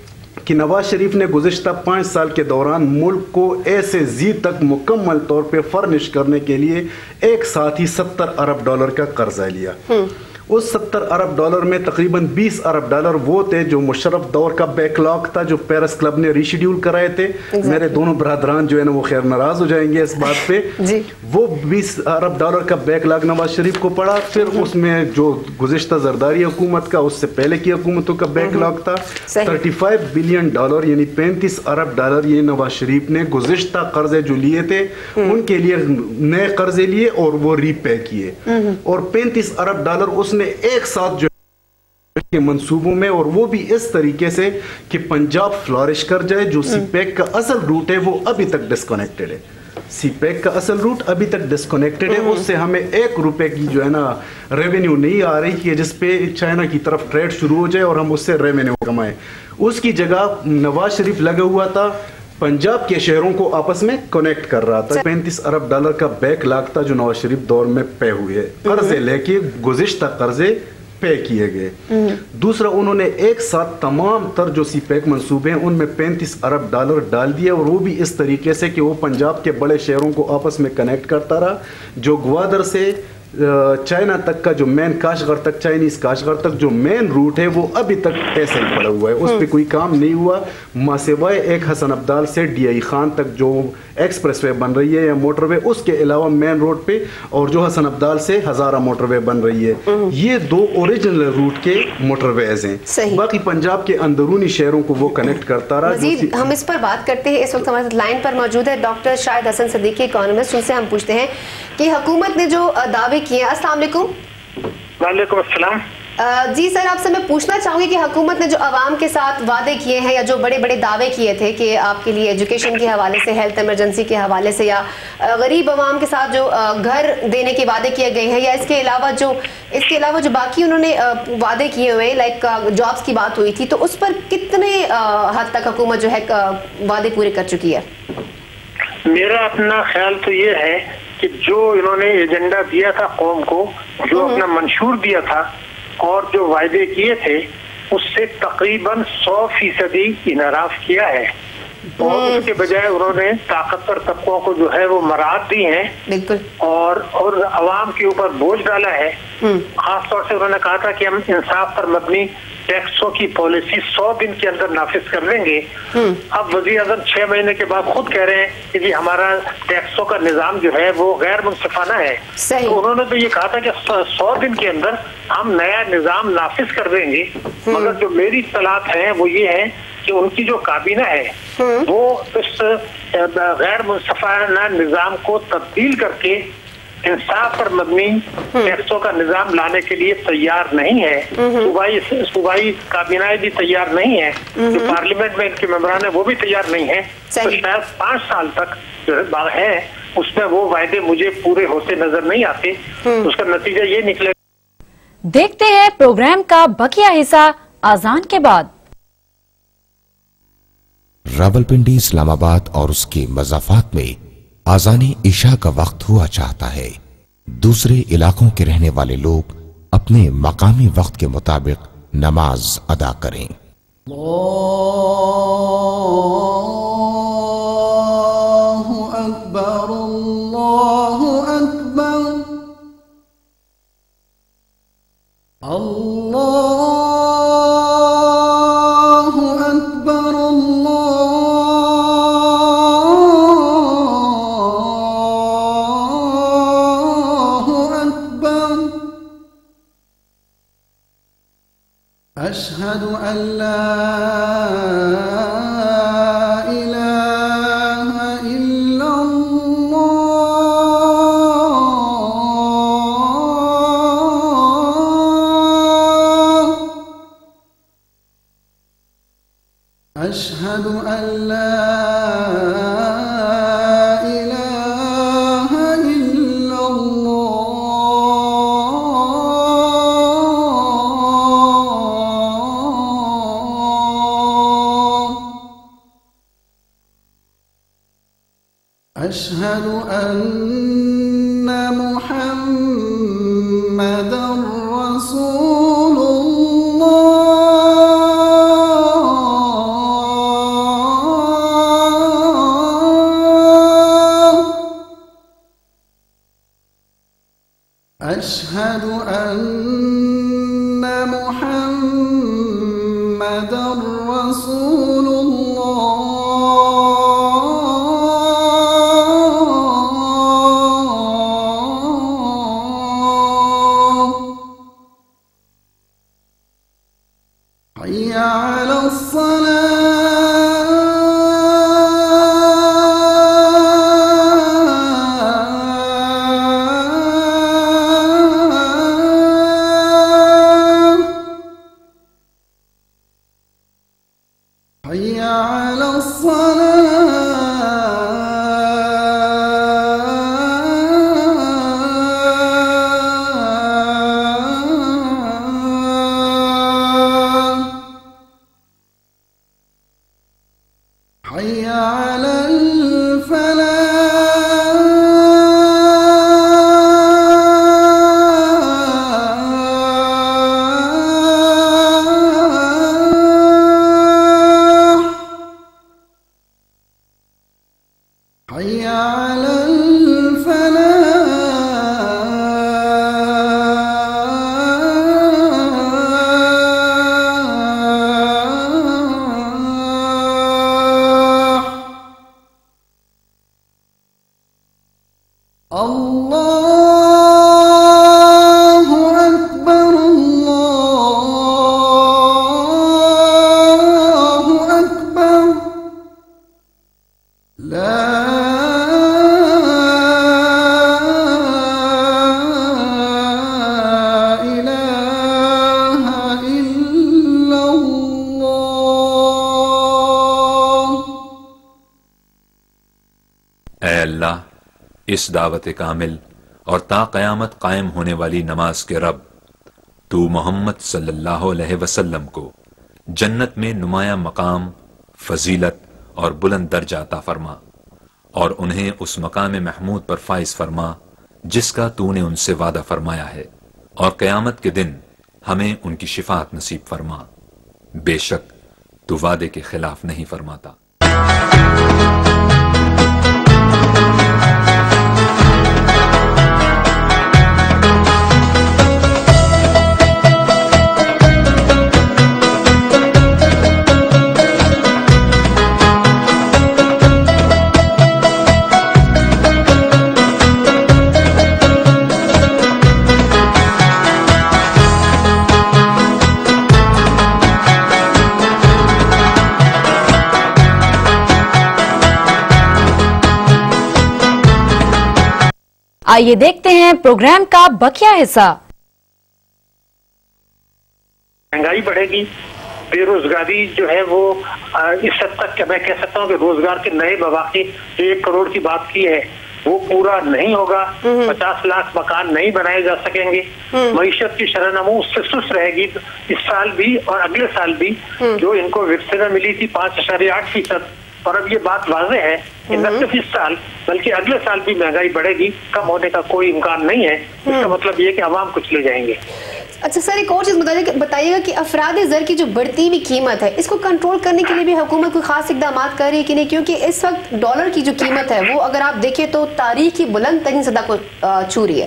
कि नवाज शरीफ ने गुज़िश्ता पाँच साल के दौरान मुल्क को ऐसे जी तक मुकम्मल तौर पे फर्निश करने के लिए एक साथ ही सत्तर अरब डॉलर का कर्जा लिया। उस सत्तर अरब डॉलर में तकरीबन बीस अरब डॉलर वो थे जो मुशर्रफ दौर का बैकलॉग था, जो पेरिस क्लब ने रीशेड्यूल कराए थे। मेरे दोनों बरदरान जो है ना वो खैर नाराज हो जाएंगे इस बात पे। वो बीस अरब डॉलर का बैकलॉग नवाज शरीफ को पड़ा, फिर उसमें जो गुज़िश्ता जरदारी हुकूमत का, उससे पहले की हुकूमतों का बैकलॉग था पैंतीस बिलियन डॉलर, यानी पैंतीस अरब डॉलर ये नवाज शरीफ ने गुज़िश्ता कर्जे जो लिए थे उनके लिए नए कर्जे लिए और वो रीपे किए, और पैंतीस अरब डॉलर उसने एक साथ जो के मंसूबों में, और वो भी इस तरीके से कि पंजाब फ्लॉरिश कर जाए। जो सीपैक का असल रूट है वो अभी तक डिस्कनेक्टेड है, सीपैक का असल रूट अभी तक डिस्कनेक्टेड है, उससे हमें एक रुपए की जो है ना रेवेन्यू नहीं आ रही है जिसपे चाइना की तरफ ट्रेड शुरू हो जाए और हम उससे रेवेन्यू कमाएं। उसकी जगह नवाज शरीफ लगा हुआ था पंजाब के शहरों को आपस में कनेक्ट कर रहा था। पैंतीस अरब डॉलर का बैकलॉग था जो नवाज शरीफ दौर में पे हुए, कर्जे लेके गुज़िश्ता कर्जे पे किए गए। दूसरा, उन्होंने एक साथ तमाम तर जो सीपैक मंसूबे हैं उनमें पैंतीस अरब डॉलर डाल दिए, और वो भी इस तरीके से कि वो पंजाब के बड़े शहरों को आपस में कनेक्ट करता रहा। जो ग्वादर से चाइना तक का जो मेन काशगर तक, चाइनीज काशगर तक जो मेन रूट है वो अभी तक ऐसे ही पड़ा हुआ है, उस पर कोई काम नहीं हुआ, माँ सिवाय एक हसन अब्दाल से डी आई खान तक जो ایکسپریس وے بن رہی ہے یا موٹر وے, اس کے علاوہ مین روڈ پہ اور جو حسن عبدال سے ہزارہ موٹر وے بن رہی ہے. یہ دو اوریجنل روٹ کے موٹر ویز ہیں. باقی پنجاب کے اندرونی شہروں کو وہ کنیکٹ کرتا رہا. مزید ہم اس پر بات کرتے ہیں. اس وقت ہمارے ساتھ لائن پر موجود ہے ڈاکٹر شاہد حسن صدیقی, اکانومسٹ. ان سے ہم پوچھتے ہیں کہ حکومت نے جو دعوے کیے ہیں. السلام علیکم. وعلیکم السلام. جی سر, آپ سے میں پوچھنا چاہوں گی کہ حکومت نے جو عوام کے ساتھ وعدے کیے ہیں یا جو بڑے بڑے دعوے کیے تھے کہ آپ کے لیے ایجوکیشن کے حوالے سے, ہیلتھ ایمرجنسی کے حوالے سے, یا غریب عوام کے ساتھ جو گھر دینے کے وعدے کیے گئے ہیں, یا اس کے علاوہ جو اس کے علاوہ جو باقی انہوں نے وعدے کیے ہوئے ہیں, لائک جابس کی بات ہوئی تھی, تو اس پر کتنے حد تک حکومت جو ہے وعدے پورے کر چکی ہے؟ میرا اپنا خیال تو یہ ہے کہ جو انہوں نے ایجنڈا دیا تھا قوم کو, جو اپنا منشور دیا تھا اور جو وعدے کیے تھے, اس سے تقریباً سو فیصدی انحراف کیا ہے. اور اس کے بجائے انہوں نے طاقتور طبقوں کو جو ہے وہ مراحت دی ہیں بالکل, اور اور عوام کے اوپر بوجھ ڈالا ہے. خاص طور سے انہوں نے کہا تھا کہ ہم انصاف پر مبنی ٹیکسوں کی پالیسی سو دن کے اندر نافذ کر لیں گے. اب وزیر اعظم چھ مہینے کے بعد خود کہہ رہے ہیں کہ جی ہمارا ٹیکسوں کا نظام جو ہے وہ غیر منصفانہ ہے. تو انہوں نے تو یہ کہا تھا کہ سو دن کے اندر ہم نیا نظام نافذ کر دیں گے. مگر جو میری اطلاعات ہیں وہ یہ ہے کہ ان کی جو کابینہ ہے وہ اس غیر منصفانہ نظام کو تبدیل کر کے انصاف پر مبنی ٹیکسوں کا نظام لانے کے لیے تیار نہیں ہے. صوبائی صوبائی کابینہ بھی تیار نہیں ہے, جو پارلیمنٹ میں ان کے ممبران ہیں وہ بھی تیار نہیں ہے. تو شاید پانچ سال تک جو ہے اس میں وہ وعدے مجھے پورے ہوتے نظر نہیں آتے. اس کا نتیجہ یہ نکلے. دیکھتے ہیں پروگرام کا بقیہ حصہ آذان کے بعد. راولپنڈی, اسلام آباد اور اس کے مضافات میں آذان عشاء کا وقت ہوا چاہتا ہے. دوسرے علاقوں کے رہنے والے لوگ اپنے مقامی وقت کے مطابق نماز ادا کریں. اللہ اکبر, اللہ اکبر, اللہ أشهد أن لا إله إلا الله أشهد أن لا أشهد أن محمدا رسول الله أشهد أن محمدا رسول الله حي على الصلاة حي على الصلاة حي على الفلاح حي على الفلاح Allahu Akbar, Allahu Akbar, La اس دعوت کامل اور تا قیامت قائم ہونے والی نماز کے رب، تو محمد صلی اللہ علیہ وسلم کو جنت میں نمایاں مقام، فضیلت اور بلند درجہ عطا فرما، اور انہیں اس مقام محمود پر فائز فرما جس کا تو نے ان سے وعدہ فرمایا ہے، اور قیامت کے دن ہمیں ان کی شفاعت نصیب فرما، بے شک تو وعدے کے خلاف نہیں فرماتا۔ آئیے دیکھتے ہیں پروگرام کا بقیہ حصہ۔ مہنگائی بڑھے گی، بے روزگاری جو ہے وہ اس حد تک کہ میں کہہ سکتا ہوں کہ روزگار کے نئے مواقع ایک کروڑ کی بات کی ہے وہ پورا نہیں ہوگا، پچاس لاکھ مکان نہیں بنائے جا سکیں گے، معیشت کی شرح نمو اس سے سست رہے گی اس سال بھی اور اگلے سال بھی، جو ان کو ورثے میں ملی تھی پانچ اشاریہ آٹھ فیصد، اور اب یہ بات واضح ہے کہ نہ صرف اس سال بلکہ اگلے سال بھی مہنگائی بڑھے گی، کم ہونے کا کوئی امکان نہیں ہے۔ اس کا مطلب یہ کہ عوام کچھ لے جائیں گے۔ اچھا سر، ایک اور چیز بتائیے گا کہ افراد زر کی جو بڑھتی ہوئی قیمت ہے اس کو کنٹرول کرنے کے لیے بھی حکومت کوئی خاص اقدامات کر رہی ہے کہ نہیں؟ کیونکہ اس وقت ڈالر کی جو قیمت ہے وہ اگر آپ دیکھیں تو تاریخ کی بلند ترین سطح کو چھو رہی ہے۔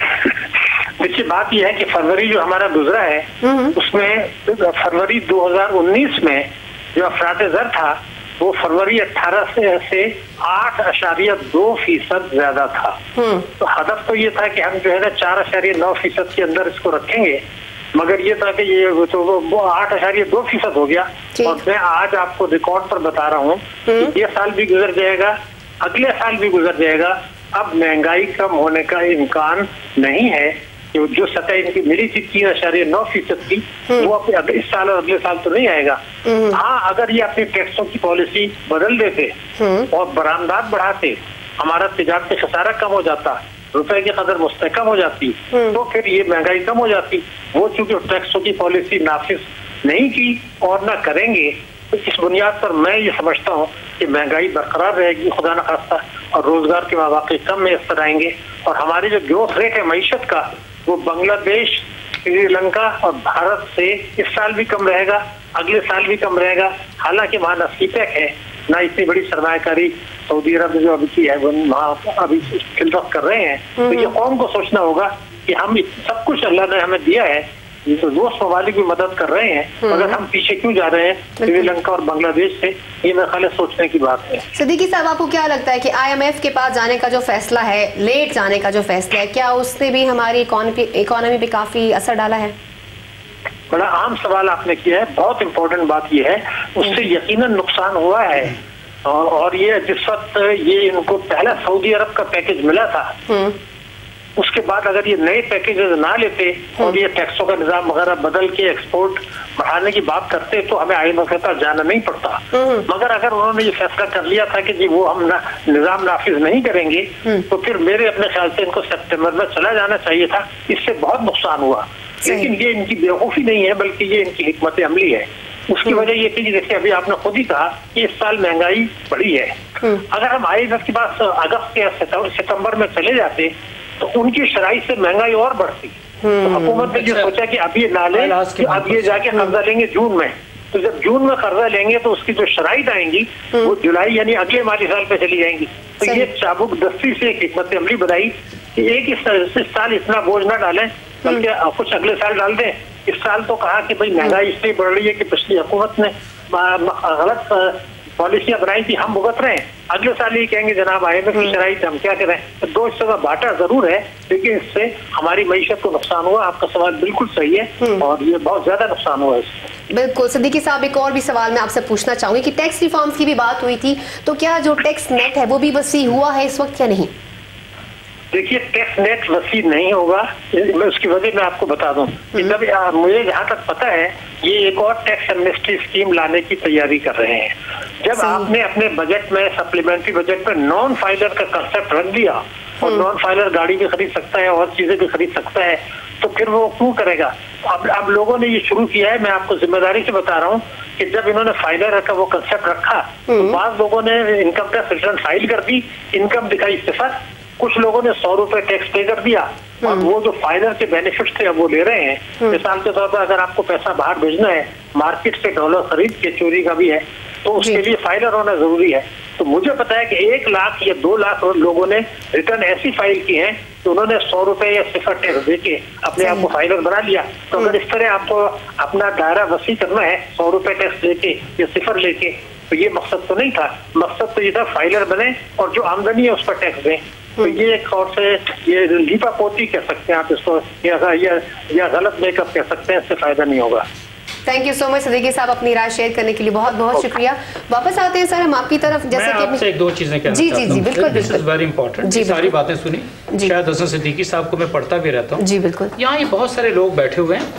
دیکھیے بات یہ ہے کہ فروری جو ہمارا گزرا ہے اس میں فروری دو ہزار انیس میں جو افراد زر تھا وہ فروری اٹھارہ سے آٹھ اشاریہ دو فیصد زیادہ تھا۔ تو ہدف تو یہ تھا کہ ہم جو ہے نا چار اشاریہ نو فیصد کے اندر اس کو رکھیں گے، مگر یہ تھا کہ یہ تو وہ آٹھ اشاریہ دو فیصد ہو گیا۔ اور میں آج آپ کو ریکارڈ پر بتا رہا ہوں کہ یہ سال بھی گزر جائے گا، اگلے سال بھی گزر جائے گا، اب مہنگائی کم ہونے کا امکان نہیں ہے۔ جو سطح ان کی ملی تھی تین اشاریہ نو فیصد کی وہ اس سال اور اگلے سال تو نہیں آئے گا۔ ہاں اگر یہ اپنی ٹیکسوں کی پالیسی بدل دیتے اور برآمدات بڑھاتے، ہمارا تجارتی خسارہ کم ہو جاتا، روپے کی قدر مستحکم ہو جاتی، تو پھر یہ مہنگائی کم ہو جاتی۔ وہ چونکہ ٹیکسوں کی پالیسی نافذ نہیں کی اور نہ کریں گے، تو اس بنیاد پر میں یہ سمجھتا ہوں کہ مہنگائی برقرار رہے گی خدا نخواستہ، اور روزگار کے مواقع کم میسر آئیں گے، اور ہماری جو گروتھ ریٹ ہے معیشت کا وہ بنگلہ دیش، سری لنکا اور بھارت سے اس سال بھی کم رہے گا، اگلے سال بھی کم رہے گا۔ حالانکہ وہاں نہ سی پیک ہے نہ اتنی بڑی سرمایہ کاری سعودی عرب جو ابھی کی ہے وہاں ابھی فلرف کر رہے ہیں، تو یہ قوم کو سوچنا ہوگا کہ ہم سب کچھ اللہ نے ہمیں دیا ہے، یہ تو دوست ممالک بھی مدد کر رہے ہیں، اگر ہم پیچھے کیوں جا رہے ہیں سری لنکا اور بنگلہ دیش سے؟ یہ میرے خیال سوچنے کی بات ہے۔ صدیقی صاحب، آپ کو کیا لگتا ہے کہ آئی ایم ایف کے پاس جانے کا جو فیصلہ ہے، لیٹ جانے کا جو فیصلہ ہے، کیا اس نے بھی ہماری اکانومی پہ کافی اثر ڈالا ہے؟ بڑا عام سوال آپ نے کیا ہے، بہت امپورٹنٹ بات یہ ہے، اس سے یقیناً نقصان ہوا ہے، اور یہ جس وقت یہ ان کو پہلا سعودی عرب کا پیکج ملا تھا، اس کے بعد اگر یہ نئے پیکیجز نہ لیتے اور یہ ٹیکسوں کا نظام وغیرہ بدل کے ایکسپورٹ بڑھانے کی بات کرتے تو ہمیں آئی ایم ایف کے پاس جانا نہیں پڑتا۔ مگر اگر انہوں نے یہ فیصلہ کر لیا تھا کہ جی وہ ہم نظام نافذ نہیں کریں گے، تو پھر میرے اپنے خیال سے ان کو سپٹمبر میں چلا جانا چاہیے تھا، اس سے بہت نقصان ہوا۔ لیکن یہ ان کی بیوقوفی نہیں ہے بلکہ یہ ان کی حکمت عملی ہے۔ اس کی وجہ یہ تھی جیسے ابھی آپ نے خود ہی کہا کہ اس سال مہنگائی بڑھی ہے، اگر ہم آئی ایم ایف کے پاس اگست یا ستمبر میں چلے جاتے تو ان کی شرائط سے مہنگائی اور بڑھتی۔ تو حکومت نے یہ سوچا کہ اب یہ نہ لیں، اب یہ جا کے قرضہ لیں گے جون میں، تو جب جون میں قرضہ لیں گے تو اس کی جو شرائط آئیں گی وہ جولائی یعنی اگلے مالی سال پہ چلی جائیں گی۔ تو یہ چابک دستی سے ایک حکمت عملی بنائی کہ ایک اس سال اتنا بوجھ نہ ڈالیں بلکہ کچھ اگلے سال ڈال دیں۔ اس سال تو کہا کہ بھائی مہنگائی اس لیے بڑھ رہی ہے کہ پچھلی حکومت نے غلط پالیسیاں بنائی تھی، ہم بھگت رہے ہیں، अगले साल ये कहेंगे जनाब आई एम एफ की शराइत हम क्या करें। तो दो हिस्सों का बांटा जरूर है, लेकिन इससे हमारी मईशत को नुकसान हुआ। आपका सवाल बिल्कुल सही है और ये बहुत ज्यादा नुकसान हुआ इससे। बिल्कुल सिद्दीकी साहब, एक और भी सवाल मैं आपसे पूछना चाहूंगी कि टैक्स रिफॉर्म्स की भी बात हुई थी, तो क्या जो टैक्स नेट है वो भी वसी हुआ है इस वक्त या नहीं? देखिए, टैक्स नेट वसी नहीं होगा, मैं उसकी वजह मैं आपको बता दूं कि जब मुझे जहाँ तक पता है ये एक और टैक्स एमनेस्टी स्कीम लाने की तैयारी कर रहे हैं। जब आपने अपने बजट में, सप्लीमेंट्री बजट में नॉन फाइलर का कंसेप्ट रख दिया और नॉन फाइलर गाड़ी भी खरीद सकता है और चीजें भी खरीद सकता है, तो फिर वो क्यों करेगा? अब अब लोगों ने ये शुरू किया है, मैं आपको जिम्मेदारी से बता रहा हूँ कि जब इन्होंने फाइलर का वो कंसेप्ट रखा तो बाद लोगों ने इनकम टैक्स रिटर्न फाइल कर दी, इनकम दिखाई सिफर, कुछ लोगों ने सौ रुपए टैक्स पे कर दिया और वो जो फाइलर के बेनिफिट्स थे अब वो ले रहे हैं। मिसाल के तौर पर अगर आपको पैसा बाहर भेजना है, मार्केट से डॉलर खरीद के, चोरी का भी है, तो उसके लिए फाइलर होना जरूरी है। तो मुझे पता है कि एक लाख या दो लाख लोगों ने रिटर्न ऐसी फाइल की है तो उन्होंने सौ रुपए या सिफर टैक्स देके अपने आप को फाइलर बना लिया। तो अगर इस तरह आपको अपना दायरा वसी करना है सौ रुपए टैक्स लेके या सिफर लेके, तो ये मकसद तो नहीं था। मकसद तो ये था फाइलर बने और जो आमदनी है उस पर टैक्स दें। तो ये एक और से ये लीपा पोती कह सकते हैं आप इसको, या, या, या गलत मेकअप कह सकते हैं, इससे फायदा नहीं होगा। Thank you so much Siddiqui साहब, अपनी राय शेयर करने के लिए बहुत बहुत शुक्रिया। वापस आते हैं सर हम आपकी तरफ, जैसे कि आपसे एक दो चीजें कहना जी जी जी बिल्कुल बिल्कुल वेरी इंपॉर्टेंट। सारी बातें सुनी, शायद हसन सिद्दीकी साहब को मैं पढ़ता भी रहता हूँ। जी बिल्कुल। यहाँ ये बहुत सारे लोग बैठे हुए हैं,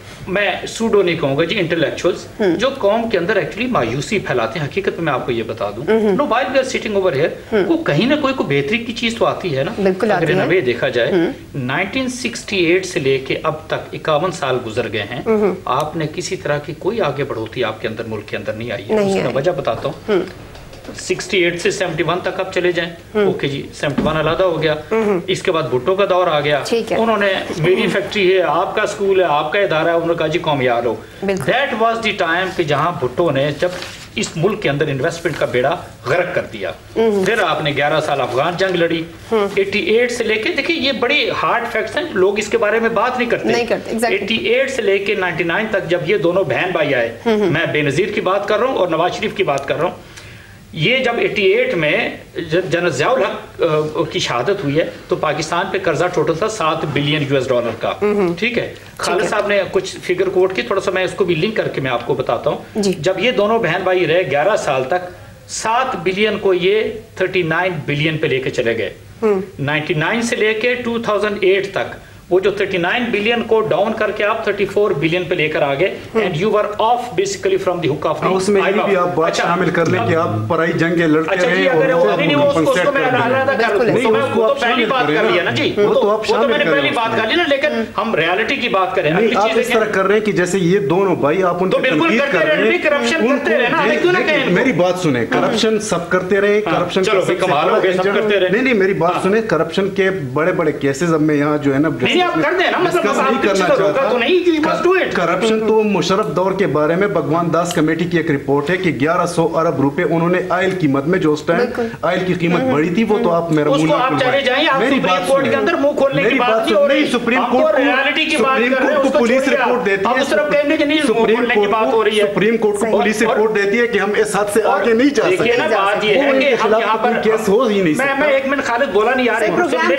मैं सूडो नहीं कहूंगा जी, इंटेलेक्चुअल्स जो कौम के अंदर एक्चुअली मायूसी फैलाते हैं। हकीकत में मैं आपको ये बता दूं, no while we are sitting over here, को कहीं ना कोई को बेहतरी की चीज तो आती है ना। बिल्कुल आती है। अगर देखा जाए नाइनटीन सिक्सटी एट से लेके अब तक इक्यावन साल गुजर गए हैं, आपने किसी तरह की कोई आगे बढ़ोतरी आपके अंदर, मुल्क के अंदर नहीं आई है। उसका वजह बताता हूँ। इकसठ से इकहत्तर तक आप चले जाएं, ओके जी, इकहत्तर अलग हो गया। इसके बाद भुट्टो का दौर आ गया, उन्होंने मेरी फैक्ट्री है, आपका स्कूल है, आपका इदारा है, उन्होंने कहा जी कौम यार हो। दैट वाज द टाइम कि जहां भुट्टो ने जब इस मुल्क के अंदर इन्वेस्टमेंट का बेड़ा गर्क कर दिया। फिर आपने ग्यारह साल अफगान जंग लड़ी, अठासी से लेके, देखिए ये बड़ी हार्ड फैक्ट्स हैं, लोग इसके बारे में बात नहीं करते, नहीं करते exactly. अठासी से लेके निन्यानवे तक जब ये दोनों बहन भाई आए, मैं बेनजीर की बात कर रहा हूँ और नवाज शरीफ की बात कर रहा हूँ, ये जब अठासी में जब जनरल ज़ियाउल हक की शहादत हुई है तो पाकिस्तान पे कर्जा टोटल था सात बिलियन यूएस डॉलर का। ठीक है, खालिद साहब ने कुछ फिगर कोट की, थोड़ा सा मैं इसको भी लिंक करके मैं आपको बताता हूँ। जब ये दोनों बहन भाई रहे ग्यारह साल तक, सात बिलियन को ये उनतालीस बिलियन पे लेके चले गए। निन्यानवे से लेके दो हज़ार आठ तक वो जो उनतालीस बिलियन को डाउन करके आप चौंतीस बिलियन पे लेकर आ गए, and you were off basically from the hook off. उसमें ये भी आप बात शामिल कर लें कि आप पराई जंगे लड़ते अच्छा जी, अगर वो नहीं वो उसको उसको मैं अलग कर दूं, तो मैं वो तो पहली बात कर लिया ना जी, वो तो आप शामिल मैंने पहली बात कर ली ना, लेकिन हम रियलिटी की बात करें। नहीं, आप इस तरह कर रहे हैं कि जैसे ये दोनों भाई आप उनको तनकीद कर रहे हैं, करप्शन करते रहे ना, क्यों ना कहें। मेरी बात सुने, करप्शन सब करते रहे, करप्शन चलो कमाल हो गए, सब करते रहे। नहीं नहीं मेरी बात सुने, करप्शन के बड़े बड़े केसेस अब मैं यहाँ जो है ना नहीं आप कर दें ना, नहीं करना चाहता। करप्शन तो मुशर्रफ दौर के बारे में भगवान दास कमेटी की एक रिपोर्ट है कि ग्यारह सौ अरब रुपए उन्होंने ऑयल कीमत में, जो उस टाइम ऑयल की कीमत बढ़ी थी, वो तो आप मेरा मुंह ना खुलवाएं। मेरी बात कोर्ट के अंदर मुंह खोलने की बात नहीं हो रही, सुप्रीम कोर्ट रियलिटी की बात कर रहे हैं। उसको पुलिस रिपोर्ट देती है, सुप्रीम कोर्ट की बात हो रही है, सुप्रीम कोर्ट को पुलिस रिपोर्ट देती है कि हम इस हद से आगे नहीं जा सकते। ना बात ये है कि हम यहाँ पर केस हो ही नहीं सकता। मैं एक मिनट खालिद बोला नहीं, यार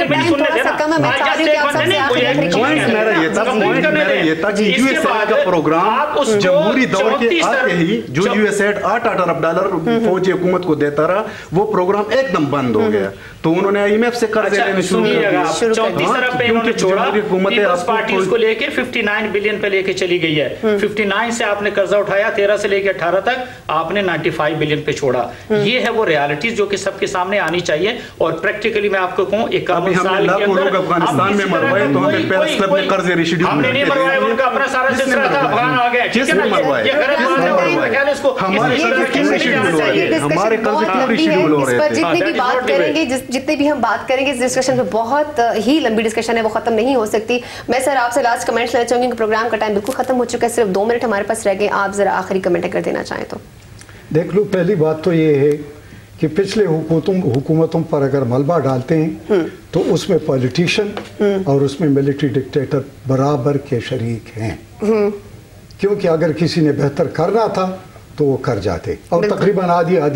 मेरा ये था पॉइंट मेरा ये था कि यूएसएड का प्रोग्राम जमहूरी दौर के आते ही जो यूएसएड आठ आठ अरब डॉलर फौजी हुकूमत को देता रहा, वो प्रोग्राम एकदम बंद हो गया। तो उन्होंने आईएमएफ से कर्ज लेने शुरू किया। चौंतीस अरब पे इन्होंने छोड़ा, पीपल्स पार्टी उसको लेके उनसठ बिलियन पे लेके चली गई है। उनसठ से आपने कर्जा उठाया, तेरह से लेके अठारह तक आपने पचानवे बिलियन पे छोड़ा। ये है वो रियलिटीज जो कि सबके सामने आनी चाहिए। और प्रैक्टिकली मैं आपको कहूं, इक्यावन साल के अंदर अफगानिस्तान में मरवाए तो हमें पेरिस क्लब में कर्ज रिशेड्यूल हमने नहीं मरवाए, उनका अपना सारा सिलसिला था, अफगान आ गए। ठीक है ना, ये गलत बात है, इसको हमारे कर्ज क्यों रिशेड्यूल हो रहे हैं, हमारे कर्ज क्यों रिशेड्यूल हो रहे हैं। जितनी भी बात करेंगे, जितनी भी हम बात करेंगे इस डिस्कशन पे, बहुत ही लंबी डिस्कशन है, वो खत्म नहीं हो सकती। मैं सर आपसे लास्ट कमेंट्स लेना चाहूंगी कि प्रोग्राम का टाइम बिल्कुल खत्म हो चुका है, सिर्फ दो मिनट हमारे पास रह गए। आप जरा आखिरी कमेंट कर देना चाहें तो। देख लो, पहली बात तो ये है कि पिछले हुकूमतों हुकूमतों पर अगर मलबा डालते हैं तो उसमें पॉलिटिशियन और उसमें मिलिट्री डिक्टेटर बराबर के शरीक हैं, क्योंकि अगर किसी ने बेहतर करना था तो वो कर जाते, और तकरीबन आधी आधी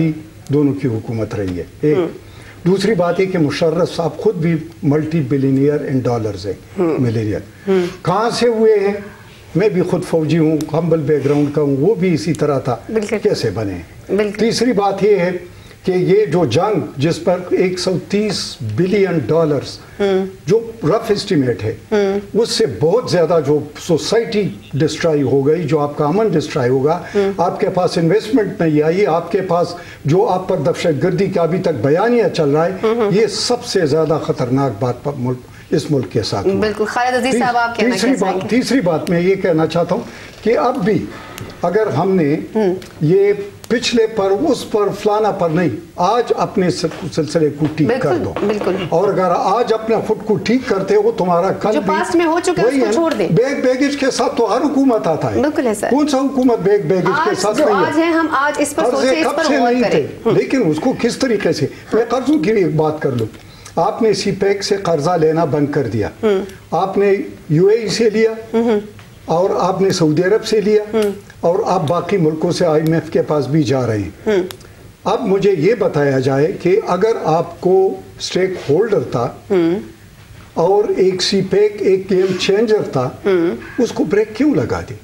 दोनों की हुकूमत रही है। एक दूसरी बात है कि मुशर्रफ साहब खुद भी मल्टी बिलियनियर इन डॉलर्स है, मिलियनियर। कहाँ से हुए हैं? मैं भी खुद फौजी हूँ, हम्बल बैकग्राउंड का हूँ, वो भी इसी तरह था, कैसे बने। तीसरी बात ये है कि ये जो जंग जिस पर एक सौ तीस बिलियन डॉलर्स जो रफ एस्टिमेट है, उससे बहुत ज्यादा जो सोसाइटी डिस्ट्रॉय हो गई, जो आपका अमन डिस्ट्रॉय होगा, आपके पास इन्वेस्टमेंट नहीं आई, आपके पास जो आप पर दहशतगर्दी का अभी तक बयानिया चल रहा है, ये सबसे ज्यादा खतरनाक बात पर मुल्क इस मुल्क के साथ। बिल्कुल खालिद अजीज साहब, आप कहना तीसरी बात तीसरी बात मैं ये कहना चाहता हूँ कि अब भी अगर हमने ये पिछले पर उस पर फलाना पर नहीं, आज अपने सिलसिले को ठीक कर दो, और अगर आज अपने खुद को ठीक करते हो, तुम्हारा कल जो पास्ट में हो चुका है उसको छोड़ दे। बैग बैगेज के साथ तो हर हुकूमत आता है, बिल्कुल है सर। कौन सा हुकूमत बैग बैगेज के साथ नहीं आज है? हम आज इस पर सोचें, इस पर गौर करें, लेकिन उसको किस तरीके से। मैं कर्जों की एक बात कर लूं, आपने सी पैक से कर्जा लेना बंद कर दिया, आपने यूएई से लिया और आपने सऊदी अरब से लिया, और आप बाकी मुल्कों से आईएमएफ के पास भी जा रहे हैं। अब मुझे ये बताया जाए कि अगर आपको स्टेक होल्डर था और एक सी पैक एक गेम चेंजर था, उसको ब्रेक क्यों लगा दी?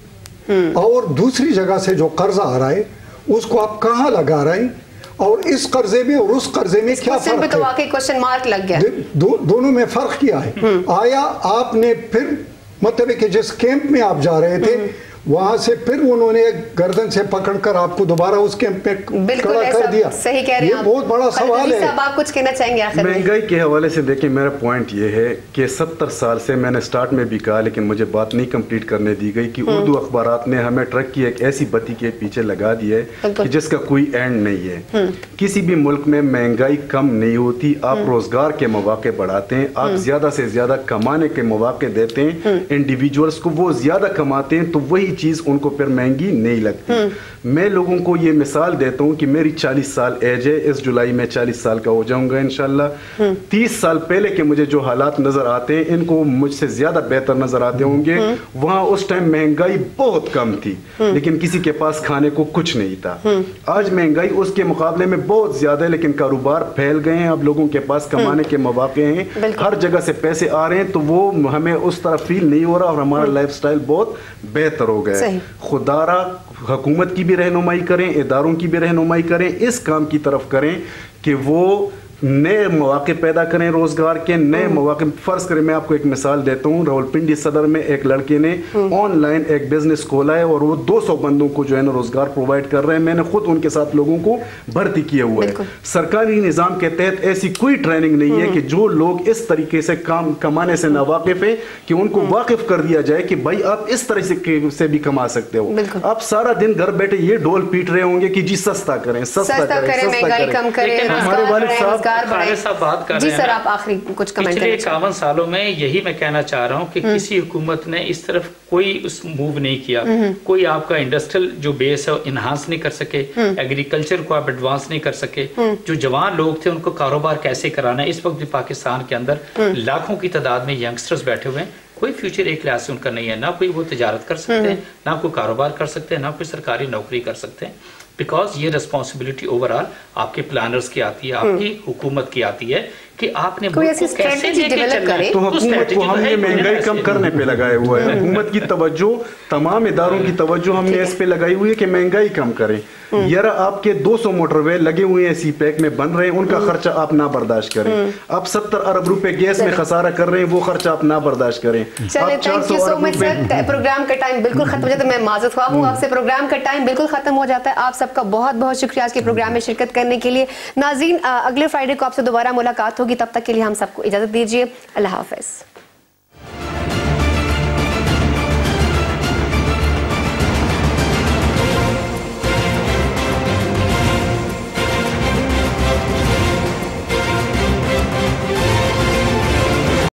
और दूसरी जगह से जो कर्जा आ रहा है उसको आप कहाँ लगा रहे हैं, और इस कर्जे में और उस कर्जे में क्या फर्क है? तो वाकई क्वेश्चन मार्क लग गया। दो, दोनों में फर्क क्या है? आया आपने फिर मतलब है कि जिस कैंप में आप जा रहे थे वहां से फिर उन्होंने गर्दन से पकड़कर आपको दोबारा उस कैंप में खड़ा कर दिया। सही कह रहे हैं, ये बहुत बड़ा सवाल है। आप कुछ कहना चाहेंगे आखिर में? महंगाई के हवाले से देखिए, मेरा पॉइंट ये है कि सत्तर साल से मैंने स्टार्ट में भी कहा, लेकिन मुझे बात नहीं कंप्लीट करने दी गई, कि उर्दू अखबारात ने हमें ट्रक की एक ऐसी बत्ती के पीछे लगा दी है कि जिसका कोई एंड नहीं है। किसी भी मुल्क में महंगाई कम नहीं होती, आप रोजगार के मौके बढ़ाते हैं, आप ज्यादा से ज्यादा कमाने के मौके देते हैं इंडिविजुअल्स को, वो ज्यादा कमाते हैं तो वही चीज उनको फिर महंगी नहीं लगती। मैं लोगों को ये मिसाल देता हूँ कि मेरी चालीस साल एज है, इस जुलाई में चालीस साल का हो जाऊंगा इंशाल्लाह। तीस साल पहले के मुझे जो हालात नजर आते हैं, इनको मुझसे ज्यादा बेहतर नजर आते होंगे। वहां उस टाइम महंगाई बहुत कम थी, लेकिन किसी के पास खाने को कुछ नहीं था। आज महंगाई उसके मुकाबले में बहुत ज्यादा है, लेकिन कारोबार फैल गए हैं, अब लोगों के पास कमाने के मौके हैं, हर जगह से पैसे आ रहे हैं, तो वो हमें उस तरह फील नहीं हो रहा, और हमारा लाइफ स्टाइल बहुत बेहतर हो गया है। खुदारा हुकूमत की भी रहनुमाई करें, इदारों की भी रहनुमाई करें, इस काम की तरफ करें कि वो नए मौके पैदा करें, रोजगार के नए मौके। फर्ज करें, मैं आपको एक मिसाल देता हूँ, रावलपिंडी सदर में एक लड़के ने ऑनलाइन एक बिजनेस खोला है, और वो दो सौ बंदों को जो है ना रोजगार प्रोवाइड कर रहे हैं। मैंने खुद उनके साथ लोगों को भर्ती किया हुआ है। सरकारी निजाम के तहत ऐसी कोई ट्रेनिंग नहीं है कि जो लोग इस तरीके से काम कमाने से नावाकिफ है, कि उनको वाकिफ कर दिया जाए कि भाई आप इस तरह से, से भी कमा सकते हो। आप सारा दिन घर बैठे ये ढोल पीट रहे होंगे कि जी सस्ता करें, सस्ता करें, महंगाई कम करें। हमारे वालिद साहब खालिद साहब बात कर जी रहे हैं सर, आप आखिरी कुछ कमेंट पिछले इक्यावन सालों में यही मैं कहना चाह रहा हूँ कि किसी हुकूमत ने इस तरफ कोई उस मूव नहीं किया, कोई आपका इंडस्ट्रियल जो बेस है इनहांस नहीं कर सके, एग्रीकल्चर को आप एडवांस नहीं कर सके। जो जवान लोग थे उनको कारोबार कैसे कराना है, इस वक्त भी पाकिस्तान के अंदर लाखों की तादाद में यंगस्टर्स बैठे हुए हैं, कोई फ्यूचर एक लिहाज से उनका नहीं है, ना कोई वो तिजारत कर सकते हैं, ना कोई कारोबार कर सकते हैं, ना कोई सरकारी नौकरी कर सकते हैं। बिकॉज ये रिस्पॉन्सिबिलिटी ओवरऑल आपके प्लानर्स की आती है, आपकी हुकूमत की आती है कि आपने कोई ऐसी स्ट्रेटजी डेवलप करें। तो हुकूमत को हमने महंगाई कम करने पे लगाया हुआ है। हुकूमत की तवज्जो, तमाम इदारों की तवज्जो हमने इस पे लगाई हुई है कि महंगाई कम करें। यार आपके दो सौ मोटरवे लगे हुए हैं, सी पैक में बन रहे हैं, उनका खर्चा आप ना बर्दाश्त करें। आप सत्तर अरब रुपए गैस में खसारा कर रहे हैं, वो खर्चा आप ना बर्दाश्त करें। चलिए, thank you so much sir. Programme का टाइम बिल्कुल खत्म हो जाता है, मैं माजूर ख्वाह हूँ आपसे, प्रोग्राम का टाइम बिल्कुल खत्म हो जाता है। आप सबका बहुत बहुत शुक्रिया आज के प्रोग्राम में शिरकत करने के लिए। नाज़रीन, अगले फ्राइडे को आपसे दोबारा मुलाकात होगी, तब तक के लिए हम सबको इजाजत दीजिए। अल्लाह हाफिज।